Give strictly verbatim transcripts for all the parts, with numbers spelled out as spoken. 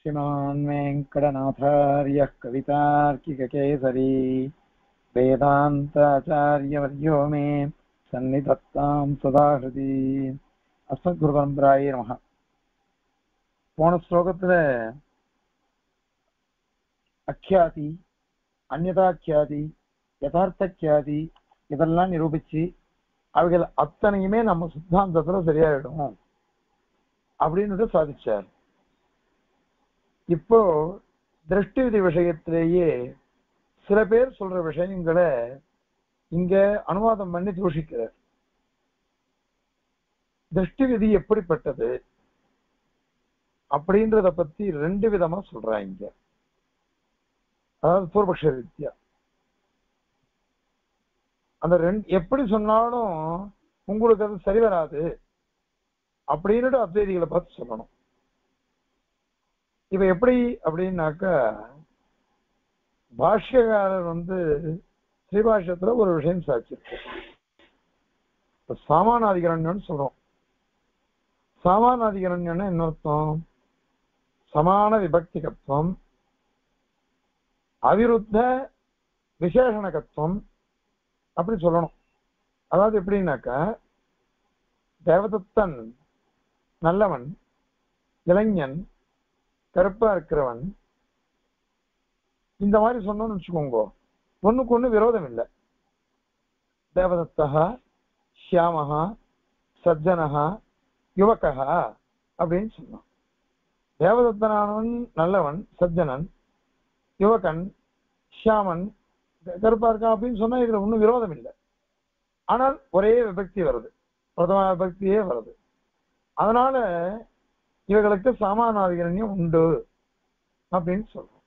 श्रीमान् वेङ्कटनाथार्यः कवितार्किककेसरी वेदान्ताचार्यवर्यो मे सन्निधत्तां सदा हृदि अस्मद्गुरुपरम्परायै नमः. போன ஸ்லோகத்துல அக்கியாதி, அந்யதாக்கியாதி, யதார்த்தக்கியாதி இதெல்லாம் நிரூபிச்சு அவைகள் அத்தனையுமே நம்ம சித்தாந்தத்துல சரியாயிடும் அப்படின்னு சாதிச்சார். இப்போ திருஷ்டி விதி விஷயத்திலேயே சில பேர் சொல்ற விஷயங்களை இங்க அனுவாதம் பண்ணி தூஷிக்கிறார். திருஷ்டி விதி எப்படிப்பட்டது அப்படின்றத பத்தி ரெண்டு விதமா சொல்றாங்க. அதாவது பூர்வபக்ஷ வித்யா அந்த ரெண்டு எப்படி சொன்னாலும் உங்களுக்கு அது சரி வராது அப்படின்னு அத்வைதிகளை பார்த்து சொல்லணும். இப்ப எப்படி அப்படின்னாக்கா, பாஷ்யக்காரர் வந்து ஸ்ரீபாஷ்யத்துல ஒரு விஷயம் சாட்சிருக்கு. சாமானாதிகரண்யம்னு சொல்றோம். சாமானாதிகரண்யம்னா என்ன அர்த்தம்? சமான விபக்திகத்துவம், அவிருத்த விசேஷணகத்துவம் அப்படி சொல்லணும். அதாவது எப்படின்னாக்கா, தேவதத்தன் நல்லவன், இளைஞன் கருப்பா இருக்கிறவன், இந்த மாதிரி சொன்னோம்னு வச்சுக்கோங்க, ஒண்ணுக்கு ஒண்ணு விரோதம் இல்லை. தேவதத்தா ஷியாமஹா சஜ்ஜனஹா யுவகா அப்படின்னு சொன்னான். தேவதத்தனானவன் நல்லவன், சஜ்ஜனன், யுவகன், ஷியாமன், கருப்பா இருக்கான் அப்படின்னு சொன்னா இதுல ஒன்றும் விரோதம் இல்லை. ஆனால் ஒரே விபக்தி வருது, பிரதம விபக்தியே வருது. அதனால இவர்களுக்கு சாமானாதிகரண்யம் உண்டு அப்படின்னு சொல்றோம்.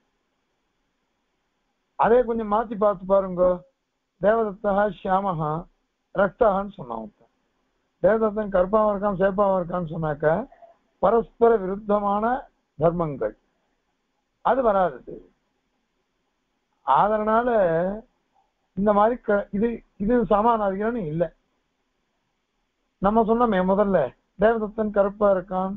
அதே கொஞ்சம் மாத்தி பார்த்து பாருங்க. தேவதத்தா ஷியாமஹா ரக்தஹான்னு சொன்னான். தேவதத்தன் கருப்பாவும் இருக்கான் சேப்பாவும் இருக்கான்னு சொன்னாக்க பரஸ்பர விருத்தமான தர்மங்கள், அது வராது. அதனால இந்த மாதிரி இது இது சமானாதிகரன் இல்லை. நம்ம சொன்னோமே முதல்ல, தேவதத்தன் கருப்பா இருக்கான்,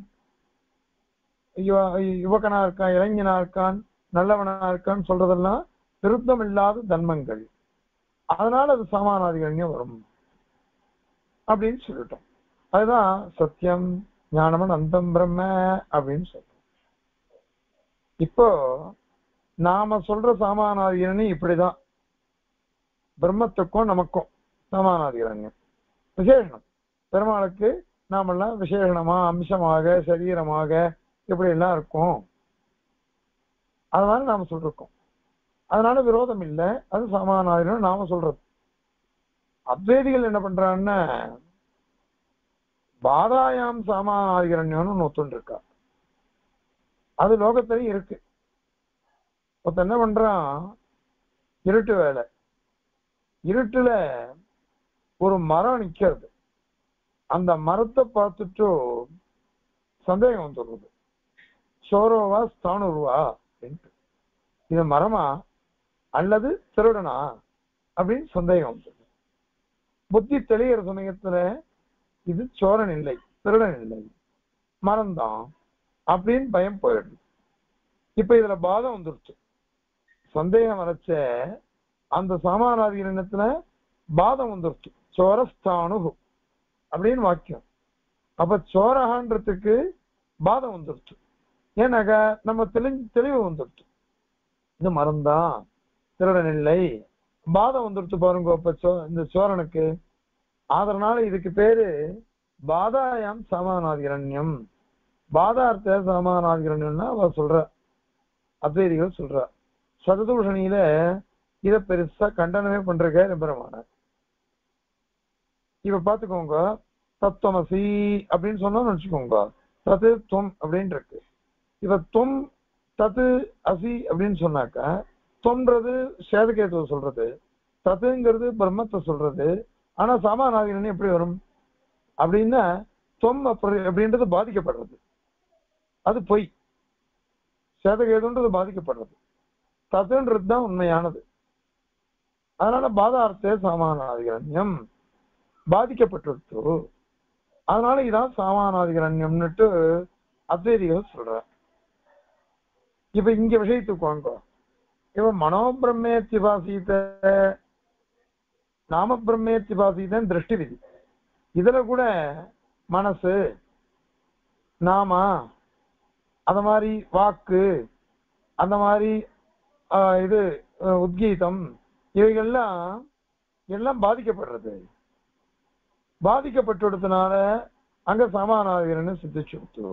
யுவகனா இருக்கான், இளைஞனா இருக்கான், நல்லவனா இருக்கான்னு சொல்றதெல்லாம் விருத்தம் இல்லாத தர்மங்கள். அதனால அது சமானாதிகரண்யம் வரும் அப்படின்னு சொல்லிட்டோம். அதுதான் சத்தியம் ஞானமன் அந்தம் பிரம்ம அப்படின்னு சொல்றோம். இப்போ நாம சொல்ற சமானாதிகரணி இப்படிதான். பிரம்மத்துக்கும் நமக்கும் சமானாதிகரண்யம் விசேஷனம். பெருமாளுக்கு நாமெல்லாம் விசேஷணமா அம்சமாக சரீரமாக இப்படி எல்லாம் இருக்கும். அதனால நாம சொல்றோம். அதனால விரோதம் இல்லை, அது சமானாதிகரணம் நாம சொல்றது. அத்வைதிகள் என்ன பண்றான்னா, பாதாயாம் சமானாதிகரண்யம்னு ஒத்துண்டு இருக்கா. அது லோகத்திலையும் இருக்கு. ஒருத்த என்ன பண்றான், இருட்டு வேலை, இருட்டுல ஒரு மரம் நிக்கிறது, அந்த மரத்தை பார்த்துட்டு சந்தேகம் வந்துடுறது, சோரோவா ஸ்தானுருவா அப்படின்ட்டு, இது மரமா அல்லது திருடனா அப்படின்னு சந்தேகம் வந்துடுது. புத்தி தெளிகிற சமயத்துல இது சோரன் இல்லை, திருடன் இல்லை, மரம்தான் அப்படின்னு பயம் போயிடுது. இப்ப இதுல பாதம் வந்துருச்சு. சந்தேகம் வரைச்ச அந்த சமானாதிகரணத்துல பாதம் வந்துருச்சு. சோரஸ்தானு அப்படின்னு வாக்கியம். அப்ப சோரகான்றதுக்கு பாதம் வந்துருச்சு. ஏன்னாக்கா நம்ம தெளிஞ்சு தெளிவு வந்துருச்சு, இது மரம்தான் திருடன் இல்லை, பாதம் வந்துருச்சு பாருங்க. அப்ப சோ இந்த சோரனுக்கு அதனால இதுக்கு பேரு பாதாயாம் சமானாதிகரண்யம். பாதார்த்த சமானாதிகரண்யம்னா அவ சொல்ற, அத்வைதிகள் சொல்ற. சததூஷணியில இத பெருசா கண்டனமே பண்றக்க பெருமான. இப்ப பாத்துக்கோங்க, தத்துவமசி அப்படின்னு சொன்னோம்னு வச்சுக்கோங்க, தத்து துவம் அப்படின்னு இருக்கு. இப்ப துவம் தத்து அசி அப்படின்னு சொன்னாக்கா, தொன்றது சேதகேத்துவ சொல்றது, தத்துங்கிறது பிரம்மத்தை சொல்றது. ஆனா சமானாதிகரண்யம் எப்படி வரும் அப்படின்னா, தொம் அப்படின்றது பாதிக்கப்படுறது, அது பொய். சேதகேதுன்றது பாதிக்கப்படுறது, தத்துன்றது தான் உண்மையானது. அதனால பாதார்த்த சமானாதிகரண்யம் பாதிக்கப்பட்டிருக்கு. அதனால இதான் சமானாதிகரண்யம்னுட்டு அத்வைதிகள் சொல்ற. இப்ப இங்க விஷயத்துக்கு வாங்க. இப்ப மனோபிரம்மேத்திபாசீத நாம பிரம்மேத்திபாசீதன் திருஷ்டி விதி. இதுல கூட மனசு நாம அந்த மாதிரி வாக்கு அந்த மாதிரி இது உத்கீதம் இவைகள்லாம் எல்லாம் பாதிக்கப்படுறது. பாதிக்கப்பட்டதுனால அங்க சமானாதிகரணம் சித்திச்சு.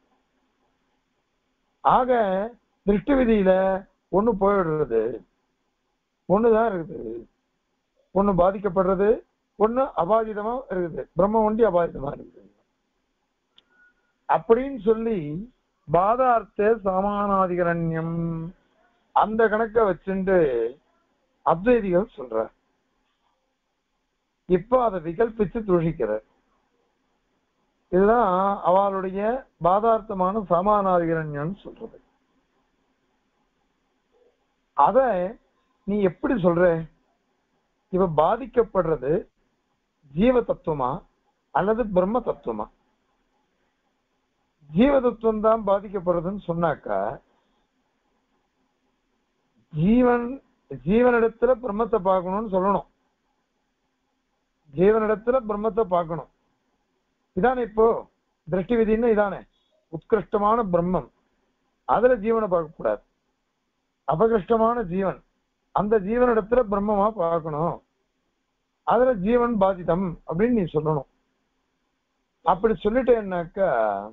ஆக திருஷ்டி விதியில ஒண்ணு போயிடுறது, ஒண்ணுதான் இருக்குது. ஒண்ணு பாதிக்கப்படுறது, ஒண்ணு அபாதிதமா இருக்குது. பிரம்ம ஒண்டி அபாதிதமா இருக்குது அப்படின்னு சொல்லி பாதார்த்த சமானாதிகரண்யம் அந்த கணக்க வச்சுட்டு அத்வைதிகள் சொல்ற. இப்ப அதை விகல்பிச்சு தூஷிக்கிறார். இதுதான் அவளுடைய பாதார்த்தமான சமானாதிகரண்யம் சொல்றது. அத நீ எப்படி சொல்ற? இப்ப பாதிக்கப்படுறது ஜீவ தத்துவமா அல்லது பிரம்ம தத்துவமா? ஜீவ தத்துவம் தான் பாதிக்கப்படுறதுன்னு சொன்னாக்கா, ஜீவன் ஜீவனிடத்துல பிரம்மத்தை பார்க்கணும்னு சொல்லணும். ஜீவனிடத்துல பிரம்மத்தை பார்க்கணும். இதானே இப்போ திருஷ்டி விதின்னு இதானே உத்கிருஷ்டமான பிரம்மம், அதுல ஜீவனை பார்க்க கூடாது. அபகிருஷ்டமான ஜீவன், அந்த ஜீவனிடத்துல பிரம்மமா பார்க்கணும். அதுல ஜீவன் பாதிதம் அப்படின்னு நீ சொல்லணும். அப்படி சொல்லிட்டேன்னாக்கா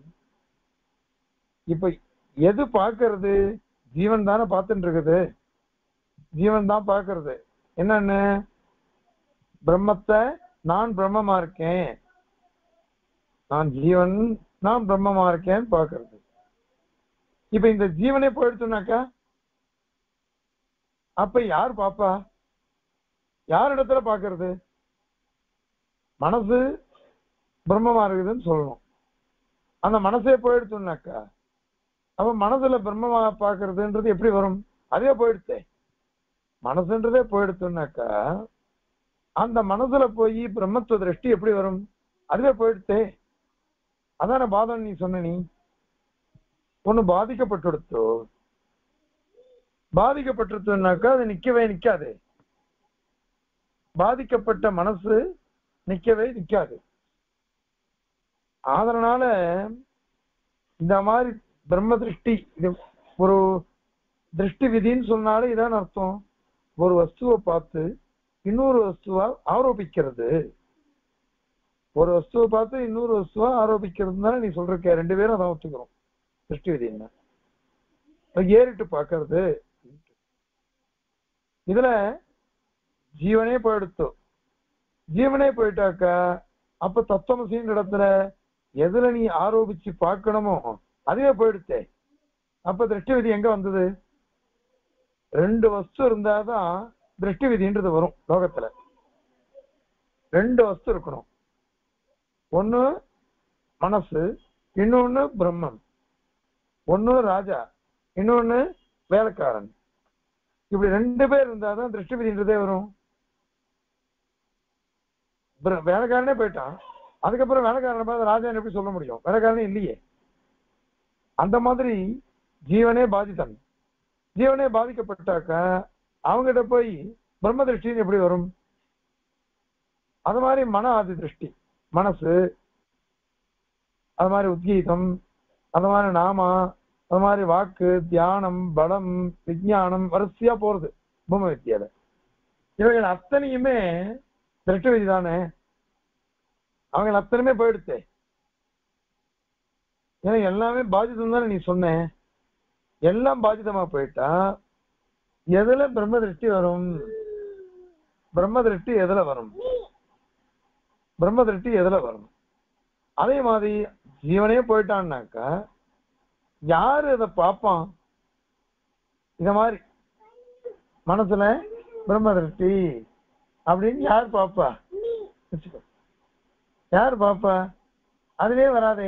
இப்ப எது பார்க்கறது? ஜீவன் தானே பார்த்துட்டு இருக்குது. ஜீவன் தான் பார்க்கறது என்னன்னு, பிரம்மத்தை நான் பிரம்மமா இருக்கேன், நான் ஜீவன் நான் பிரம்மமா இருக்கேன்னு பார்க்கறது. இப்ப இந்த ஜீவனே போயிடுச்சுனாக்கா அப்ப யார் பாப்பா? யார் இடத்துல பாக்குறது? மனசு பிரம்மமா இருக்குதுன்னு சொல்லணும். அந்த மனசே போயிடுச்சுனாக்கா அப்ப மனசுல பிரம்மமா பாக்குறதுன்றது எப்படி வரும்? அதே போயிடுச்சே, மனசுன்றதே போயிடுச்சுனாக்கா அந்த மனசுல போய் பிரம்மத்துவ திருஷ்டி எப்படி வரும்? அதுவே போயிடுச்சே. அதான பாதம் நீ சொன்ன. நீ ஒண்ணு பாதிக்கப்பட்டுடுத்தோ, பாதிக்கப்பட்டிருச்சுனாக்கா அது நிக்கவே நிக்காது. பாதிக்கப்பட்ட மனசு நிக்கவே நிக்காது. அதனால இந்த மாதிரி பிரம்ம திருஷ்டி, இது ஒரு திருஷ்டி விதின்னு சொன்னாலே இதான் அர்த்தம். ஒரு வஸ்துவை பார்த்து இன்னொரு வஸ்துவா ஆரோபிக்கிறது. ஒரு வஸ்துவை பார்த்து இன்னொரு வஸ்துவா ஆரோபிக்கிறது தானே நீ சொல்ற. ரெண்டு பேரும் அதான் ஒத்துக்கிறோம். திருஷ்டி விதி என்ன? ஏறிட்டு பார்க்கறது. இதுல ஜீவனே போயிடுத்து. ஜீவனே போயிட்டாக்கா அப்ப தத்துவமசின்ற இடத்துல எதுல நீ ஆரோபிச்சு பார்க்கணுமோ அதுவே போயிடுச்சே. அப்ப திருஷ்டி விதி எங்க வந்தது? ரெண்டு வஸ்து இருந்தாதான் திருஷ்டி விதின்றது வரும் லோகத்துல. ரெண்டு வஸ்து இருக்கணும். ஒண்ணு மனசு, இன்னொன்னு பிரம்மம். ஒண்ணு ராஜா, இன்னொன்னு வேலைக்காரன். இப்படி ரெண்டு பேர் இருந்தாதான் திருஷ்டி விதின்றதே வரும். வேலைக்காரனே போயிட்டான், அதுக்கப்புறம் வேலைக்காரனை பார்த்து ராஜான்னு எப்படி சொல்ல முடியும்? வேலைக்காரனே இல்லையே. அந்த மாதிரி ஜீவனே பாதித்தன். ஜீவனே பாதிக்கப்பட்டாக்க அவங்கிட்ட போய் பிரம்ம திருஷ்டின்னு எப்படி வரும்? அது மாதிரி மன ஆதி திருஷ்டி, மனசு, அது மாதிரி உத்கீதம், அது மாதிரி நாமா, அது மாதிரி வாக்கு, தியானம், பலம், விஞ்ஞானம் வரிசையா போறது பூம வித்தியால. இவைகள் அத்தனையுமே திருஷ்டி விதி தானே. அவங்க அத்தனையுமே போயிடுச்சே. ஏன்னா எல்லாமே பாதிதம் தானே நீ சொன்ன. எல்லாம் பாதிதமா போயிட்டா எதுல பிரம்ம திருஷ்டி வரும்? பிரம்ம திருஷ்டி எதுல வரும்? பிரம்ம திருஷ்டி எதுல வரும்? அதே மாதிரி ஜீவனே போயிட்டான்னாக்கா யாரு இதை பார்ப்பான்? இத மாதிரி மனசுல பிரம்ம திருஷ்டி அப்படின்னு யார் பாப்பா? யார் பாப்பா? அதுவே வராதே,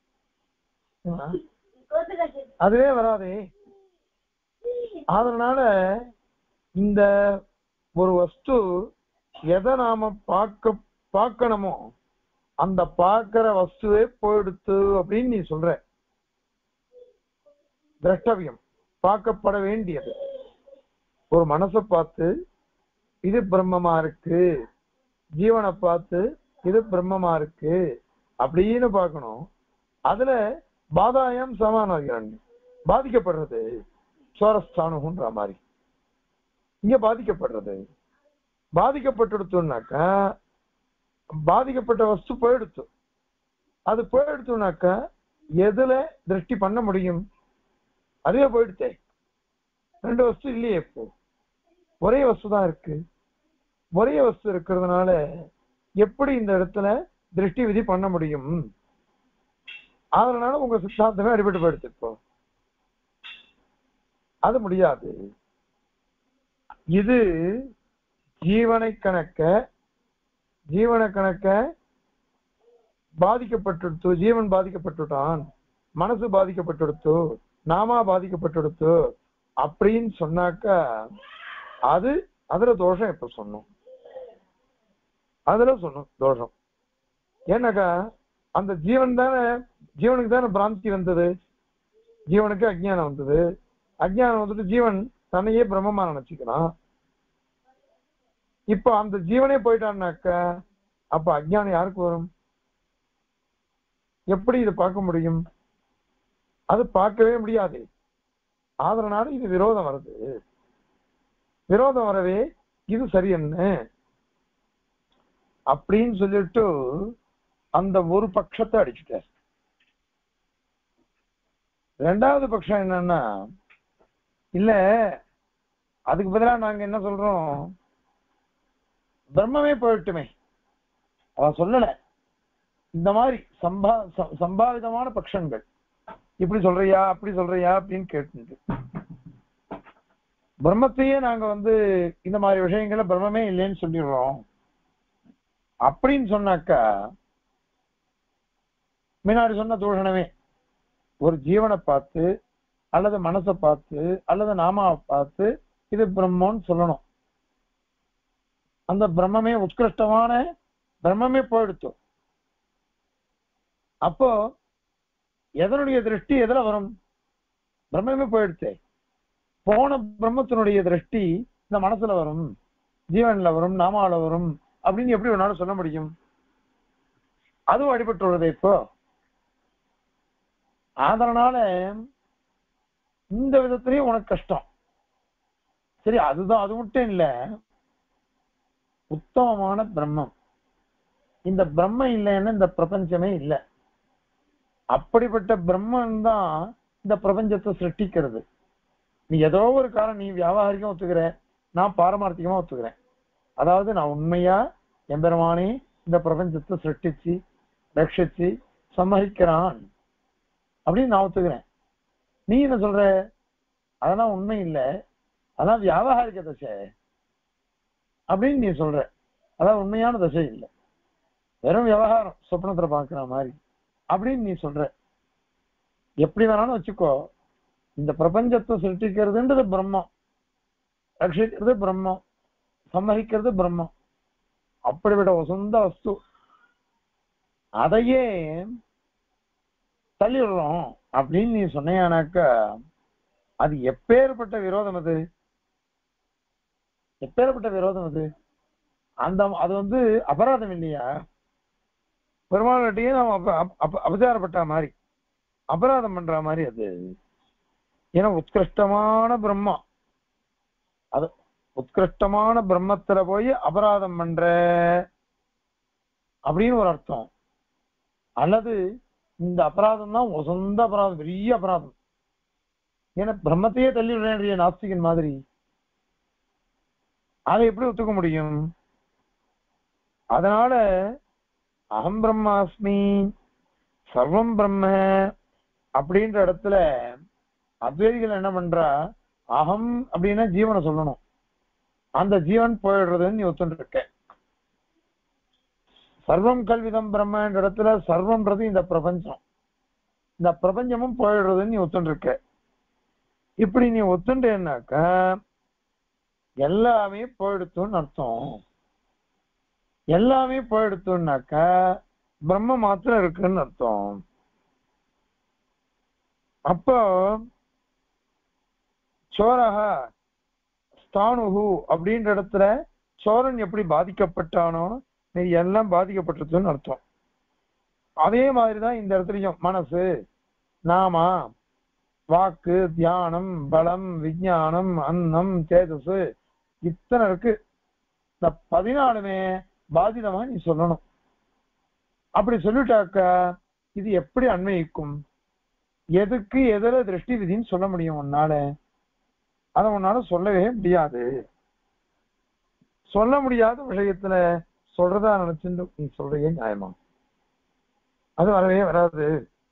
அதுவே வராதே. அதனால இந்த ஒரு வஸ்து எதை நாம பார்க்க பார்க்கணுமோ அந்த பார்க்கிற வஸ்துவே போயிடுத்து அப்படின்னு நீ சொல்ற. திரஷ்டவியம் பார்க்கப்பட வேண்டியது. ஒரு மனசை பார்த்து இது பிரம்மமா இருக்கு, ஜீவனை பார்த்து இது பிரம்மமா இருக்கு அப்படின்னு பார்க்கணும். அதுல பாதாயம் சமானம் பாதிக்கப்படுறது சோரஸ்தானுன்ற மாதிரி இங்க பாதிக்கப்படுறது. பாதிக்கப்பட்டுடுத்துனாக்கா பாதிக்கப்பட்ட வஸ்து போயிடுத்து. அது போயிடுத்துனாக்கா எதுல திருஷ்டி பண்ண முடியும்? அதுவே போயிடுத்தே. ரெண்டு வஸ்து இல்லையே, இப்போ ஒரே வஸ்து தான் இருக்கு. ஒரே வஸ்து இருக்கிறதுனால எப்படி இந்த இடத்துல திருஷ்டி விதி பண்ண முடியும்? அதனால உங்க சித்தாந்தமே அடிபட்டு போயிடுச்சு. இப்போ அது முடியாது. இது ஜீவனை கணக்க ஜீவன கணக்க பாதிக்கப்பட்டு, ஜீவன் பாதிக்கப்பட்டுட்டான், மனசு பாதிக்கப்பட்டுடுத்து, நாமா பாதிக்கப்பட்டுடுத்து அப்படின்னு சொன்னாக்கா அது அதுல தோஷம். எப்ப சொன்னோம்? அதுல சொன்னோம் தோஷம். ஏன்னாக்கா அந்த ஜீவன் தானே, ஜீவனுக்கு தானே பிராந்தி வந்தது, ஜீவனுக்கு அஜ்ஞானம் வந்தது. அஜ்ஞானம் வந்துட்டு ஜீவன் தன்னையே பிரம்மமா நினைச்சுக்கிறான். இப்ப அந்த ஜீவனே போயிட்டான்னாக்கா அப்ப அஜ்ஞானம் யாருக்கு வரும்? எப்படி இதை பார்க்க முடியும்? அது பார்க்கவே முடியாது. அதனால இது விரோதம் வருது. விரோதம் வரவே இது சரி என்ன அப்படின்னு சொல்லிட்டு அந்த ஒரு பட்சத்தை அடிச்சுட்டார். ரெண்டாவது பட்சம் என்னன்னா, இல்ல அதுக்கு பதிலா நாங்க என்ன சொல்றோம், பிரம்மமே போயிட்டுமே. அவன் சொல்லல. இந்த மாதிரி சம்பா சம்பாவிதமான பட்சங்கள் இப்படி சொல்றியா அப்படி சொல்றியா அப்படின்னு கேட்டு பிரம்மத்தையே நாங்க வந்து இந்த மாதிரி விஷயங்களை பிரம்மமே இல்லைன்னு சொல்லிடுறோம் அப்படின்னு சொன்னாக்கா முன்னாடி சொன்ன தூஷணமே. ஒரு ஜீவனை பார்த்து அல்லது மனசை பார்த்து அல்லது நாமாவை பார்த்து இது பிரம்மன்னு சொல்லணும். அந்த பிரம்மமே உத்கிருஷ்டமான பிரம்மமே போயிடுத்து. அப்போ எதனுடைய திருஷ்டி எதுல வரும்? பிரம்மமே போயிடுச்சே. போன பிரம்மத்தினுடைய திருஷ்டி இந்த மனசுல வரும், ஜீவன்ல வரும், நாமாவில வரும் அப்படின்னு எப்படி வேணாலும் சொல்ல முடியும்? அதுவும் அடிபட்டுள்ளது. இப்போ அதனால இந்த விதத்திலேயே உனக்கு கஷ்டம். சரி, அதுதான், அது மட்டும் இல்ல, உத்தமமான பிரம்மம். இந்த பிரம்மம் இல்லைன்னா இந்த பிரபஞ்சமே இல்லை. அப்படிப்பட்ட பிரம்மன் தான் இந்த பிரபஞ்சத்தை சிருஷ்டிக்கிறது. நீ ஏதோ ஒரு காரணம், நீ வியாபாரிகமா ஒத்துக்கிற, நான் பாரமார்த்திகமா ஒத்துக்கிறேன். அதாவது நான் உண்மையா எம்பெருமானே இந்த பிரபஞ்சத்தை சிருஷ்டிச்சு ரட்சிச்சு சம்மதிக்கிறான் அப்படின்னு நான் ஒத்துக்கிறேன். நீ என்ன சொல்ற? அதெல்லாம் உண்மை இல்லை, அதான் வியாபாரிக தசை அப்படின்னு நீ சொல்ற. அதான் உண்மையான தசை இல்லை, வெறும் விவகாரம், சொப்னத்துல பாக்குற மாதிரி அப்படின்னு நீ சொல்ற. எப்படி வேணாலும் வச்சுக்கோ, இந்த பிரபஞ்சத்தை சிருஷ்டிக்கிறதுன்றது பிரம்மம், ரட்சிக்கிறது பிரம்மம், சம்மதிக்கிறது பிரம்மம். அப்படிப்பட்ட ஒரு சொந்த வஸ்து, அதையே தள்ளிடுறோம் அப்படின்னு நீ சொன்னையானாக்கா அது எப்பேற்பட்ட விரோதம்? அது எப்பேற்பட்ட விரோதம்? அது அந்த அது வந்து அபராதம் இல்லையா? பெருமாள்கிட்டயே நம்ம அபச்சாரப்பட்ட மாதிரி, அபராதம் பண்ற மாதிரி அது. ஏன்னா உத்கிருஷ்டமான பிரம்மா, அது உத்கிருஷ்டமான பிரம்மத்துல போய் அபராதம் பண்ற அப்படின்னு ஒரு அர்த்தம். அல்லது இந்த அபராதம் தான் சொந்த அபராதம், பெரிய அபராதம். ஏன்னா பிரம்மத்தையே தள்ளி விடுறேன் நாஸ்திகன் மாதிரி, அதை எப்படி ஒத்துக்க முடியும்? அதனால அகம் பிரம்மாஸ்மி சர்வம் பிரம்ம அப்படின்ற இடத்துல அத்வைதிகள் என்ன பண்றா, அகம் அப்படின்னா ஜீவனை சொல்லணும், அந்த ஜீவன் போயிடுறதுன்னு நீ ஒத்துட்டு இருக்க. சர்வம் கல்விதம் பிரம்மன்ற இடத்துல சர்வம்ன்றது இந்த பிரபஞ்சம், இந்த பிரபஞ்சமும் போயிடுறதுன்னு நீ ஒத்துட்டு இருக்க. இப்படி நீ ஒத்துட்டேன்னாக்க எல்லாமே போயிடுத்துன்னு அர்த்தம். எல்லாமே போயிடுத்துனாக்க பிரம்ம மாத்திரம் இருக்குன்னு அர்த்தம். அப்போ சோரக ஸ்தானுகு அப்படின்ற இடத்துல சோரன் எப்படி பாதிக்கப்பட்டானோ நீ எல்லாம் பாதிக்கப்பட்டிருக்குன்னு அர்த்தம். அதே மாதிரிதான் இந்த இடத்துலயும் மனசு, நாமா, வாக்கு, தியானம், பலம், விஞ்ஞானம், அன்னம், தேஜஸ் இத்தனை இருக்கு. இந்த பதினாலுமே பாதிதமா நீ சொல்லணும். அப்படி சொல்லிட்டாக்க இது எப்படி அன்வயிக்கும்? எதுக்கு எதிர திருஷ்டி விதின்னு சொல்ல முடியும் உன்னால? அதை உன்னால சொல்லவே முடியாது. சொல்ல முடியாத விஷயத்துல சொல்றதா நினைச்சுட்டு நீ சொல்றதே நியாயமா? அது வரவே வராது.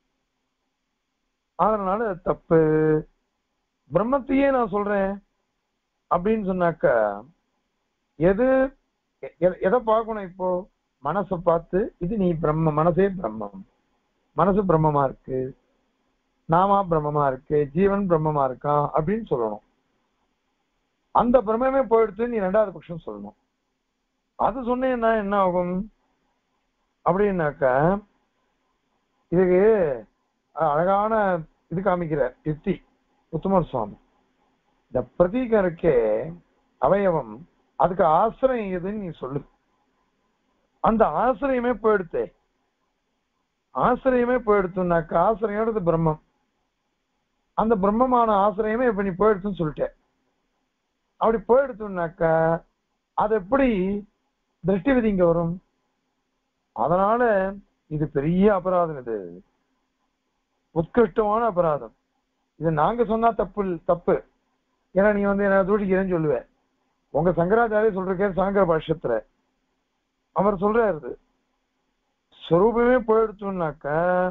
அதனால தப்பு. பிரம்மத்தையே நான் சொல்றேன் அப்படின்னு சொன்னாக்க எது எதை பார்க்கணும்? இப்போ மனசை பார்த்து இது நீ பிரம்ம, மனசே பிரம்மம், மனசு பிரம்மமா இருக்கு, நாமா பிரம்மமா இருக்கு, ஜீவன் பிரம்மமா இருக்கான் அப்படின்னு சொல்லணும். அந்த பிரம்மே போயிடுத்து நீ ரெண்டாவது பட்சம் சொல்லணும். அது சொன்னேன்னா என்ன ஆகும் அப்படின்னாக்க இதுக்கு அழகான இது காமிக்கிற யுக்தி உத்தமர் சுவாமி. இந்த பிரதீகம் இருக்கே அவயவம், அதுக்கு ஆசிரியம் எதுன்னு நீ சொல்லு. அந்த ஆசிரியமே போயிடுத்தே, ஆசிரியமே போயிடுத்துனாக்க ஆசிரியோட பிரம்மம், அந்த பிரம்மமான ஆசிரியமே இப்ப நீ போயிடுத்துன்னு சொல்லிட்டேன். அப்படி போயிடுத்துனாக்க அது எப்படி திருஷ்டி விதி இங்க வரும்? அதனால இது பெரிய அபராதம். இது உத்கிருஷ்டமான அபராதம். இது நாங்க சொன்னா தப்பு தப்பு. ஏன்னா நீ வந்து என்ன தூஷிக்கிறேன்னு சொல்லுவேன். உங்க சங்கராச்சாரிய சொல்றக்கே சாங்கர பாஷ்யத்துல அவர் சொல்றாரு ஸ்வரூபமே போயிடுச்சுன்னாக்க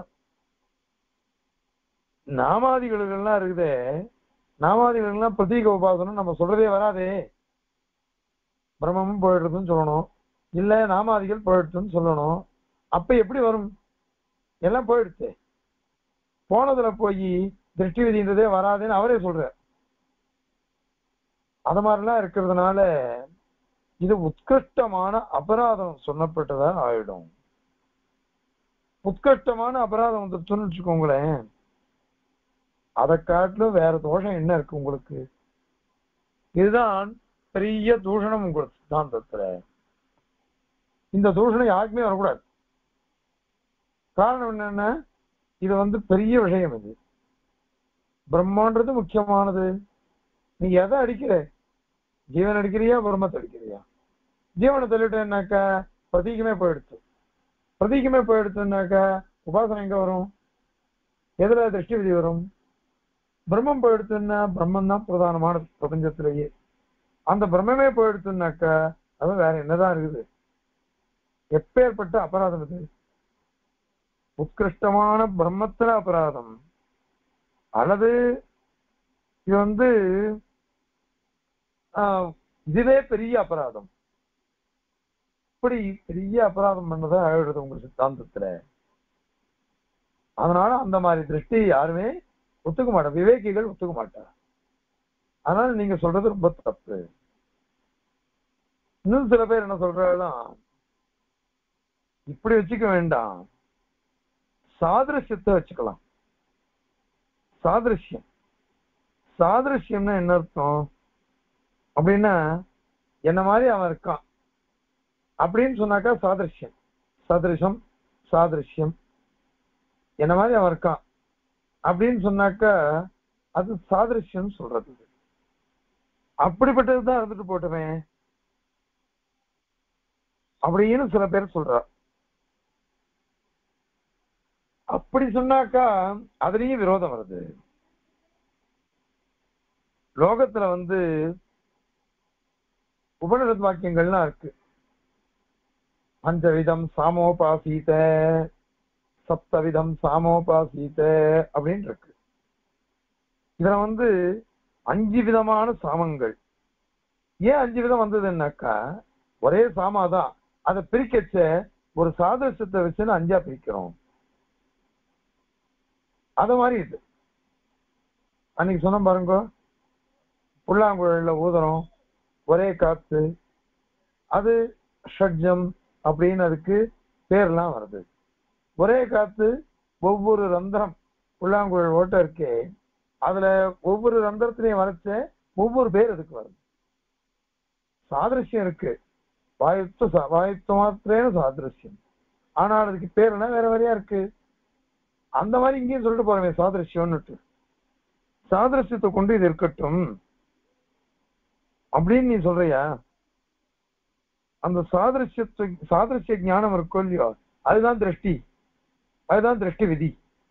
நாமாதிகளுக்கெல்லாம் இருக்குதே, நாமாதிகளுக்கெல்லாம் பிரதீக உபாசனம் நம்ம சொல்றதே வராதே. பிரம்மமும் போயிடுறதுன்னு சொல்லணும், இல்ல நாமாதிகள் போயிடுச்சுன்னு சொல்லணும். அப்ப எப்படி வரும்? எல்லாம் போயிடுச்சு. போனதுல போய் திருஷ்டி விதின்றதே வராதுன்னு அவரே சொல்றார். அது மாதிரிலாம் இருக்கிறதுனால இது உத்கிருஷ்டமான அபராதம் சொல்லப்பட்டதா ஆயிடும். உத்கிருஷ்டமான அபராதம் வந்துருச்சுன்னு வச்சுக்கோங்களேன், அதை காட்டிலும் வேற தோஷம் என்ன இருக்கு உங்களுக்கு? இதுதான் பெரிய தூஷணம் உங்களுக்கு சித்தாந்தத்துல. இந்த தூஷணம் யாருக்குமே வரக்கூடாது. காரணம் என்னன்னா இது வந்து பெரிய விஷயம். இது பிரம்மான்றது முக்கியமானது. நீ எதை அடிக்கிற? ஜீவன் அடிக்கிறியா பிரம்மத்தை அடிக்கிறியா? ஜீவனை சொல்லிட்டேன்னாக்கா பிரதீகமே போயிடுச்சு. பிரதீகமே போயிடுச்சுன்னாக்கா உபாசனை எங்க வரும்? எதுல திருஷ்டி விதி வரும்? பிரம்மம் போயிடுச்சுன்னா பிரம்மன் தான் பிரதானமான பிரபஞ்சத்திலேயே. அந்த பிரம்மமே போயிடுச்சுன்னாக்கா அது வேற என்னதான் இருக்குது? எப்பேற்பட்ட அபராதம் இது! உத்கிருஷ்டமான பிரம்மத்துல அபராதம், அல்லது இது வந்து ஆஹ் இதுவே பெரிய அபராதம். இப்படி பெரிய அபராதம் பண்ணதா ஆயிடுது உங்க சித்தாந்தத்துல. அதனால அந்த மாதிரி திருஷ்டி யாருமே ஒத்துக்க மாட்டார், விவேகிகள் ஒத்துக்க மாட்டார். அதனால நீங்க சொல்றது ரொம்ப தப்பு. இன்னும் சில பேர் என்ன சொல்றாலும் இப்படி வச்சுக்க வேண்டாம், சாதிருஷ்யத்தை வச்சுக்கலாம். சாதிருஷ்யம், சாதிருஷ்யம்னா என்ன அர்த்தம் அப்படின்னா என்ன மாதிரி அவன் இருக்கான் அப்படின்னு சொன்னாக்கா சாதிருஷ்யம். சதிருஷம் சாதிருஷ்யம், என்ன மாதிரி அவன் இருக்கான் அப்படின்னு சொன்னாக்கா அது சாதிருஷ்யம் சொல்றது. அப்படிப்பட்டதுதான் இருந்துட்டு போட்டுமே அப்படின்னு சில பேர் சொல்றா. அப்படி சொன்னாக்கா அதுலயும் விரோதம் வருது. லோகத்துல வந்து உபனிஷத் வாக்கியங்கள்லாம் இருக்கு. பஞ்சவிதம் சாமோபாசீத, சப்தவிதம் சாமோபாசீத அப்படின்னு இருக்கு. இதுல வந்து அஞ்சு விதமான சாமங்கள். ஏன் அஞ்சு விதம் வந்ததுன்னாக்கா ஒரே சாமாதான், அதை பிரிக்கச்ச ஒரு சாதர்சத்தை வச்சுன்னு அஞ்சா பிரிக்கிறோம். அது மாதிரி இது அன்னைக்கு சொன்ன பாருங்க, புல்லாங்குழல ஊதுறோம் ஒரே காத்து, அது ஷட்ஜம் அப்படின்னு அதுக்கு பேர்லாம் வருது. ஒரே காத்து ஒவ்வொரு ரந்திரம் புல்லாங்குழல் ஓட்ட இருக்கே அதுல ஒவ்வொரு ரந்திரத்திலையும் வரைச்ச ஒவ்வொரு பேர் அதுக்கு வருது. சாதிருஷ்யம் இருக்கு, வாயுத்து வாயுத்து மாத்திரேன சாதிருஷ்யம், ஆனால் அதுக்கு பேர் என்ன வேற வேறையா இருக்கு. அந்த மாதிரி இங்கேயும் சொல்லிட்டு போறேன் சாதிருஷ்யம்னுட்டு. சாதிருஷ்யத்தை கொண்டு இது இருக்கட்டும் அப்படின்னு நீ சொல்றியா? அந்த சாதிருஷ்யத்து சாதிருஷ்ய ஞானம் இருக்கும் இல்லையோ, அதுதான் திருஷ்டி, அதுதான் திருஷ்டி விதி.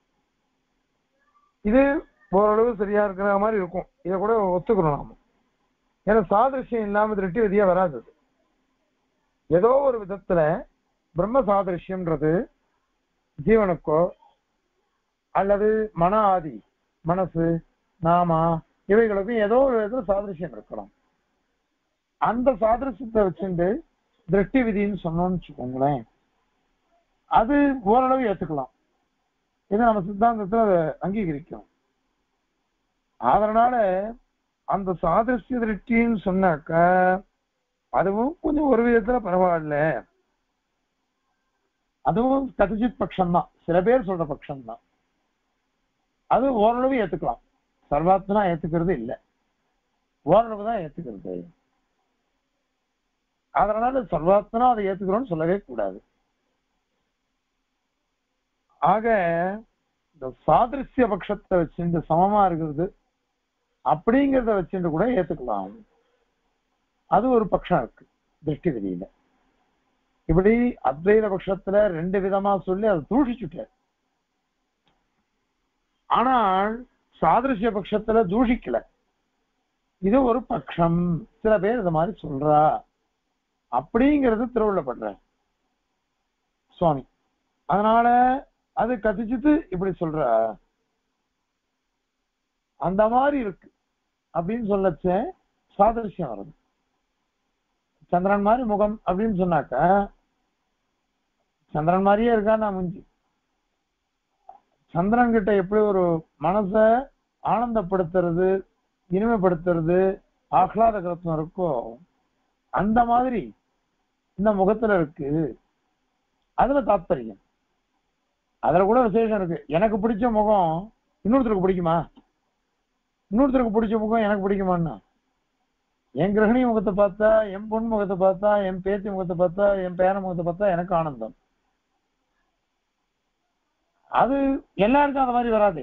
இது ஓரளவு சரியா இருக்கிற மாதிரி இருக்கும், இதை கூட ஒத்துக்கணும் நாம. ஏன்னா சாதிருஷ்யம் இல்லாம திருஷ்டி விதியா வராது. ஏதோ ஒரு விதத்துல பிரம்ம சாதிருஷ்யம்ன்றது ஜீவனுக்கோ அல்லது மன ஆதி மனசு நாமா இவைகளுக்கும் ஏதோ ஒரு விதத்துல சாதிருஷ்யம் இருக்கலாம். அந்த சாதிருஷ்யத்தை வச்சுட்டு திருஷ்டி விதின்னு சொன்னோம்னு வச்சுக்கோங்களேன், அது ஓரளவு ஏத்துக்கலாம். இது நம்ம சித்தாந்தத்துல அதை அங்கீகரிக்கும். அதனால அந்த சாதிருஷ்ய திருஷ்டின்னு சொன்னாக்க அதுவும் கொஞ்சம் ஒரு விதத்துல பரவாயில்ல, அதுவும் கதிஜித் பட்சம்தான், சில பேர் சொல்ற பட்சம்தான். அது ஓரளவு ஏத்துக்கலாம், சர்வாத்மனா ஏத்துக்கிறது இல்லை, ஓரளவு தான் ஏத்துக்கிறது. அதனால சர்வாத்மனா அதை ஏத்துக்கிறோம்னு சொல்லவே கூடாது. ஆக இந்த சாதிருஷ்ய பட்சத்தை வச்சுட்டு சமமா இருக்கிறது அப்படிங்கிறத வச்சுட்டு கூட ஏத்துக்கலாம். அது ஒரு பட்சம் இருக்கு திருஷ்டி விதியில. இப்படி அத்வைத பட்சத்துல ரெண்டு விதமா சொல்லி அதை தூஷிச்சுட்டார். ஆனால் சாதிருஷ்ய பட்சத்துல தூஷிக்கல. இது ஒரு பட்சம், சில பேர் இந்த மாதிரி சொல்றா அப்படிங்கிறது திருவுள்ளப்படுற சுவாமி. அதனால அது கதிச்சுட்டு இப்படி சொல்ற அந்த மாதிரி இருக்கு அப்படின்னு சொல்லச்ச சாதிருஷ்யம் வருது. சந்திரன் மாதிரி முகம் அப்படின்னு சொன்னாக்க சந்திரன் மாதிரியே இருக்கா நான் முஞ்சி. சந்திரன் கிட்ட எப்படி ஒரு மனச ஆனந்தப்படுத்துறது இனிமைப்படுத்துறது ஆஹ்லாதகரத்துவம் இருக்கோ அந்த மாதிரி இந்த முகத்துல இருக்கு. அதுல தாத்பரியம், அதுல கூட விசேஷம் இருக்கு. எனக்கு பிடிச்ச முகம் இன்னொருத்தருக்கு பிடிக்குமா? இன்னொருத்தருக்கு பிடிச்ச முகம் எனக்கு பிடிக்குமான்னா, என் கிரகணி முகத்தை பார்த்தா, என் பொன் முகத்தை பார்த்தா, என் பேத்தி முகத்தை பார்த்தா, என் பேர முகத்தை பார்த்தா எனக்கு ஆனந்தம். அது எல்லாருக்கும் அந்த மாதிரி வராதே.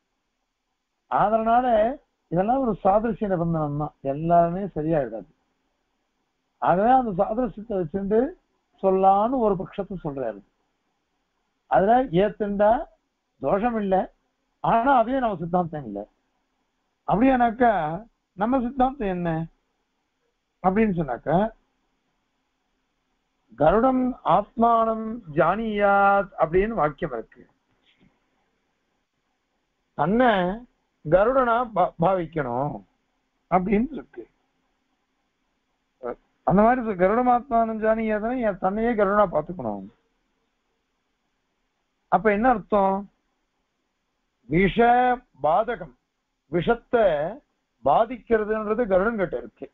அதனால இதெல்லாம் ஒரு சாதிருஷ்ய நிபந்தனம் தான், எல்லாருமே சரியாயிடாது. ஆகவே அந்த சாதிருஷ்யத்தை வச்சுட்டு சொல்லான்னு ஒரு பட்சத்தை சொல்றாரு. அதுல ஏத்துண்டா தோஷம் இல்லை, ஆனா அதே நம்ம சித்தாந்தம் இல்லை. அப்படியானாக்கா நம்ம சித்தாந்தம் என்ன அப்படின்னு சொன்னாக்கா, கருடம் ஆத்மானம் ஜானியாத் அப்படின்னு வாக்கியம் இருக்கு. தன்னை கருடனா பாவிக்கணும் அப்படின்னு இருக்கு. அந்த மாதிரி கருடமாத்மானம் ஜானியாதான் என் தன்னையே கருடனா பார்த்துக்கணும். அப்ப என்ன அர்த்தம்? விஷ பாதகம், விஷத்தை பாதிக்கிறதுன்றது கருடன் கிட்ட இருக்கு.